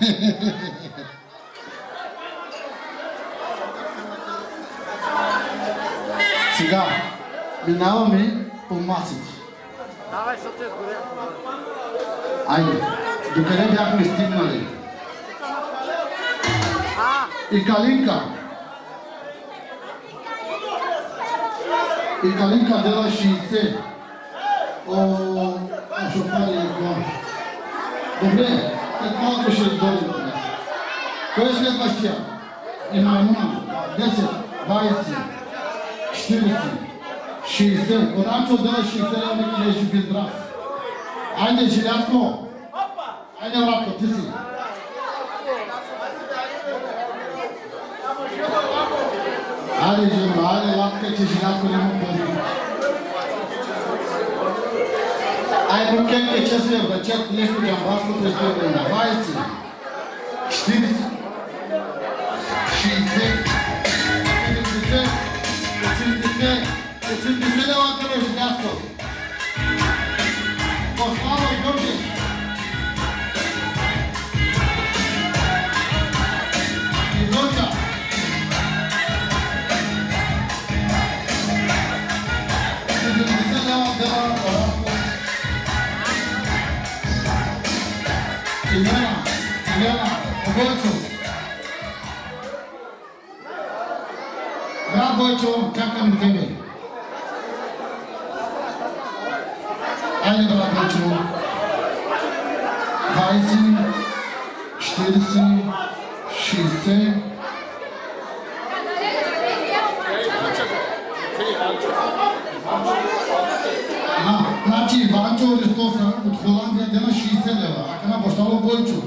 Сега минаваме по масите. Давай, защото те сгоря. Айде, докъде бяхме стигнали? А, И Калинка. И Калинка дела шейсет. О, шопали и клон. Добре, след малко ще дойдем. Кой е следващия? И Маймуна. десет, двайсет, четирийсет, шейсет. Коданчо дела шейсет, а нека да е жив и здрав. Айде, Желязко. Айде, Вратко, ти си. Айде, Жено, айде, Латка, че Желязко няма пари. Айде, Брукенке, че се връчат нещо джамбарско през това време. двайсет, четирийсет, шейсет, седемдесет, осемдесет, осемдесет лева къде Желязко. Послава Гърджи. Изоча. седемдесет лева дела Ораско. Елена, Елена, Бойчо. Брат Бойчо, чакам тебе. Айде, брат Бойчо. двайсет, четирийсет, шейсет. А, значи Иванчо Ристоса от Холандия дена шейсет лева, а къна бащало Бойчо.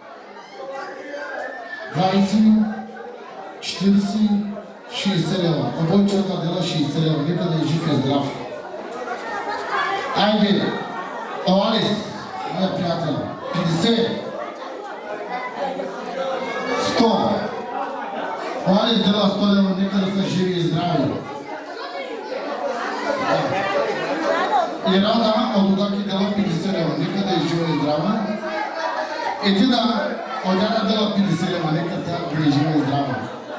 двайсет, четирийсет, шейсет лева. А Бойчо е дела шейсет лева, нека да е жив и здрав. Айде, Оалис, моя приятел, петдесет, сто. Оалис дела сто лева, нека да са живи и здрави. И Рада от Одаки дела петдесет лева, нека да е жива и здрава. И ти да, Одяна дела петдесет лева, нека тя да е жива и здрава.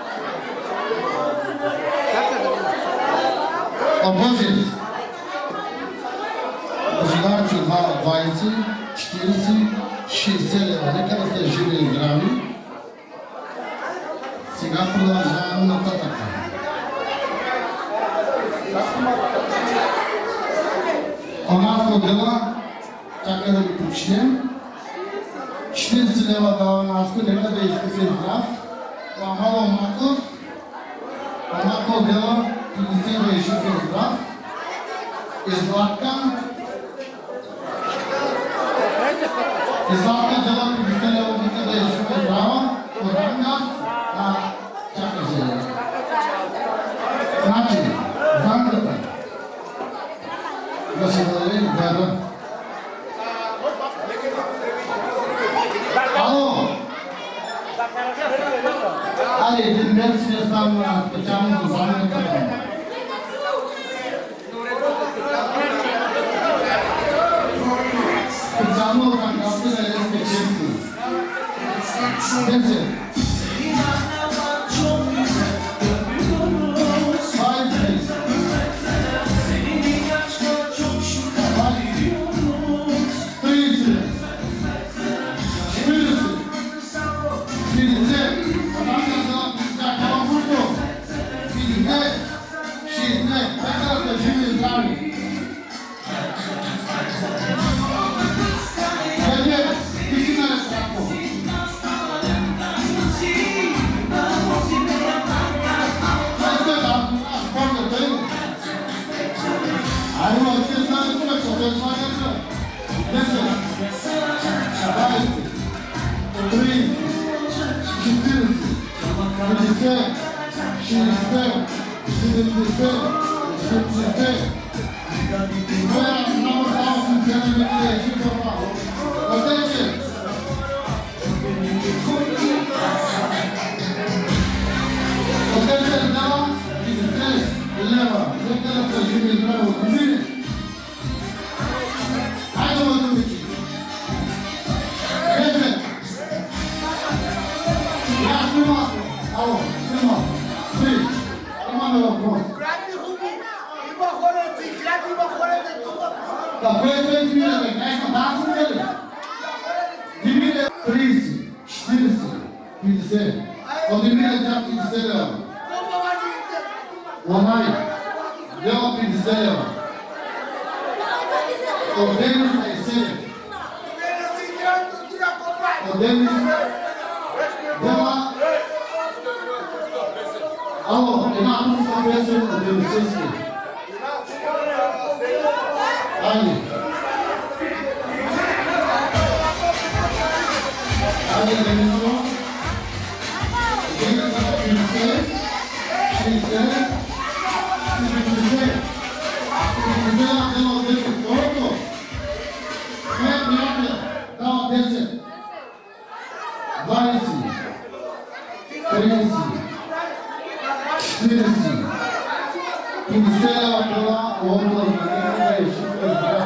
Обожец. Божидарчо двайсет, четирийсет, шейсет лева, нека да сте живи и здрави. Сега продължаваме нататък. Онаско дела, чака да ги почнем. четирийсет лева дава Наско, нека да изписе здрав. Ламало Маков. Ламако дела, петдесет да изписе здрав. Изладка. Изладка дела петдесет лева, нека да изписе здрава. Озангас. А, чакай се. Значи, Зангата. Да се даде вера. Ало! Айде, един ден си не ставам на специалното Зангата. Специално Зангата да е спечетно. десет. Лева петдесет лева. От Денис на Исенев. От Денис. Дела. Ало, една руска песен от Денисевски. Айде. Айде, Денисо. Денис на петдесет. шестдесет. седемдесет. седемдесет дела от Денис. Второто. Пет минути. Дава десет. двадесет. тридесет. четиридесет. петдесет лева дела от Денис. И всичко е здраво.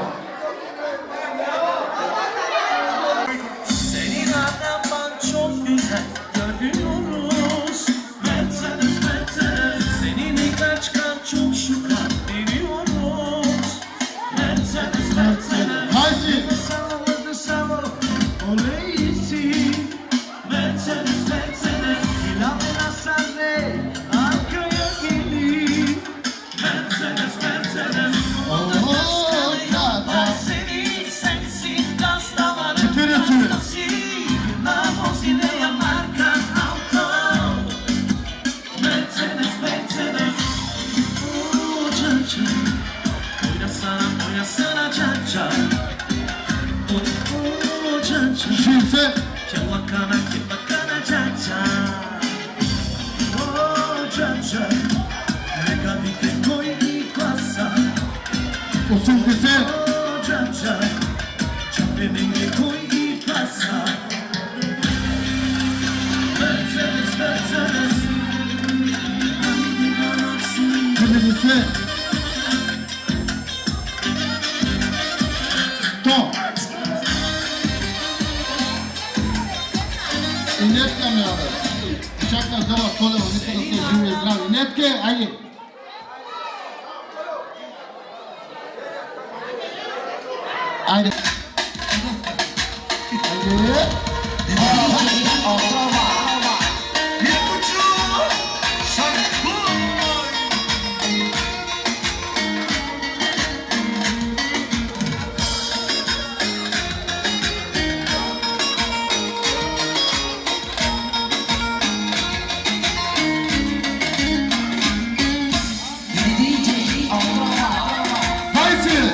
Senin araban çok güzel görüyoruz. Mercedes Mercedes senin birkaç kan çok şükran veriyoruz. Mercedes Mercedes Haydi. Sağladı sağ oleysi. Mercedes Mercedes ilavena sarre arkaya gelir. Mercedes Mercedes Oo, var seni sensin gastaları. Çıtırısı. La voz idea marca auto. Mercedes, Mercedes. Oh, cha cha. Oynasana, oynasana cha cha. Oh, oh, cha cha. şişe. Que bacana, que bacana cha cha. Oh, cha cha. Regalite coi di passa. Usul güzel. Oh, cha cha. Çapenenge coi di passa. Mercedes, Mercedes. Kırmızı. Stop. Inetke mi abi? Čakaj, zdava stolevo, nisam da ste živi i zdravi. Inetke, ajde. Ajde. Ajde. Haydi.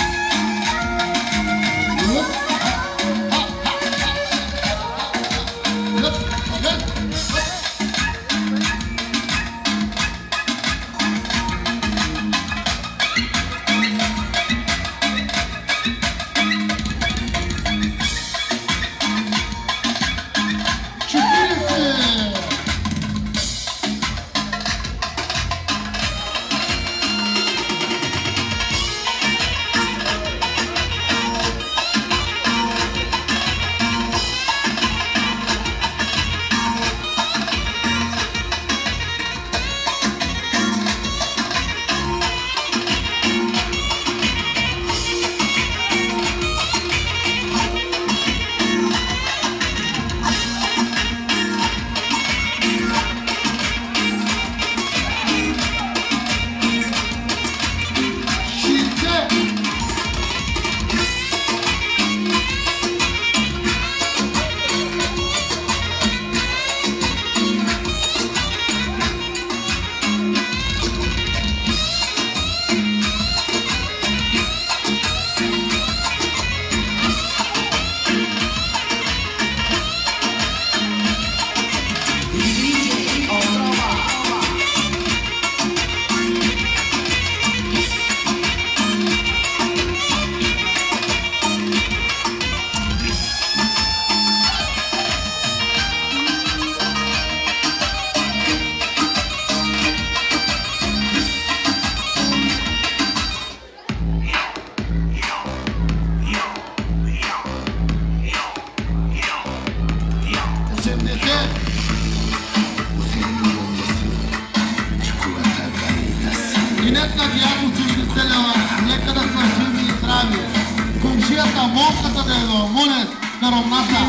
Инетка Дяко седемдесет лева, нека да сме живи и здрави. Комшията, моската да е до Мунес, Каромната,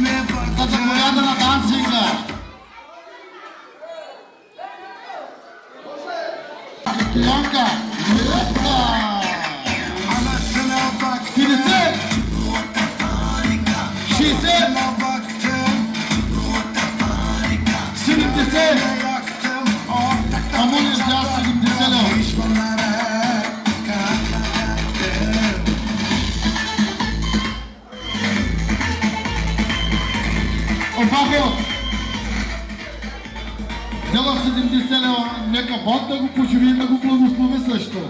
да заповяда на дансинга. Килонка, Дела седемдесет лева, нека Бог да го поживи и да го благослови също.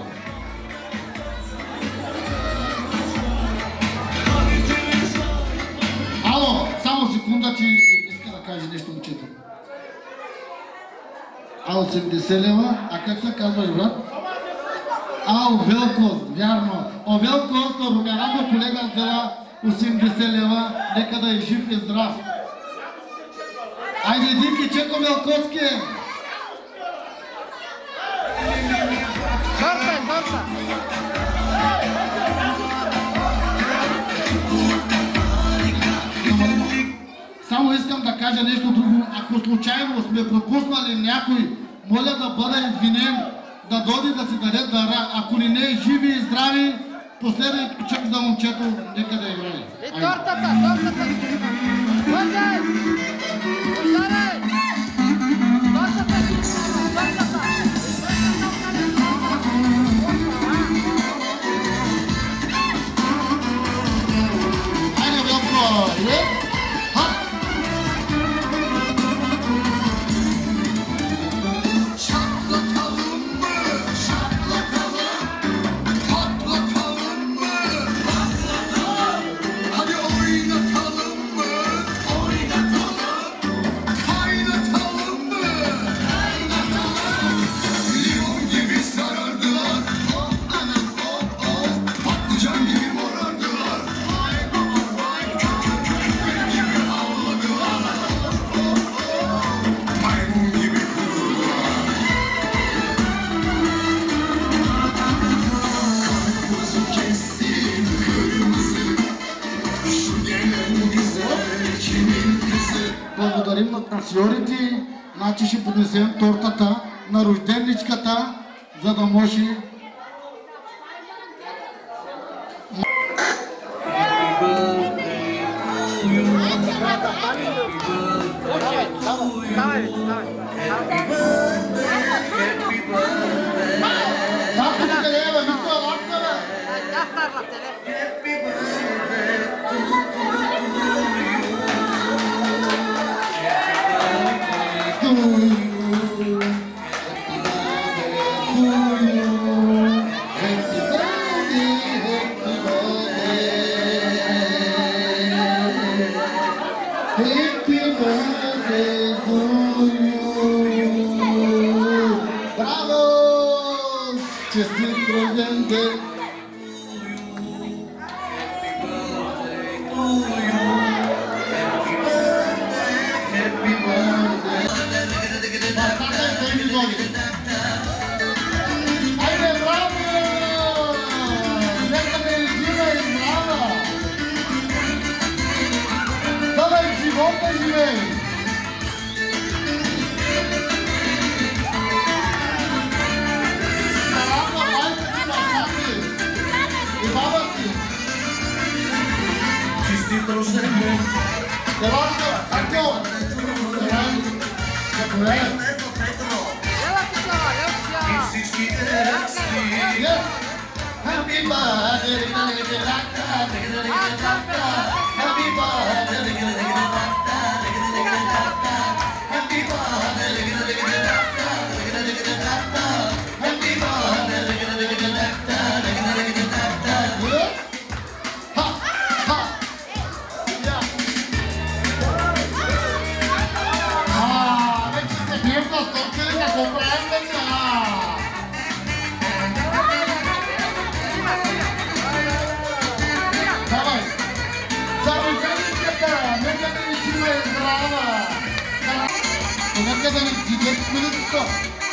Ало, само секунда, че иска да каже нещо момчето. Ало, седемдесет лева, а как се казваш, брат? Ало, Велкост, вярно. О, Велкост, Румяната колега с дела осемдесет лева, нека да е жив и здрав. Айде, Дики, чеко Велкоски! Торта, торта! Само искам да кажа нещо друго. Ако случайно сме пропуснали някой, моля да бъде извинен, да дойде да си даде дара. Ако ли не е живи и здрави, последен чек за момчето, нека да играе. И тортата, тортата! Бързай! Бързай! Тортата! Тортата! Айде, Велко! Ха! Благодарим на трансьорите, значи ще поднесем тортата на рожденничката, за да може... Тапата къде е, бе? Вика, лапка, бе! Честит рожден ден! Айде, браво! Нека да е жива и здрава! Давай живота живей! Честит рожден ден! Деванка, Артем! Заповядай! И всички ести! Happy birthday, happy birthday, Нека да ни дигат минутата.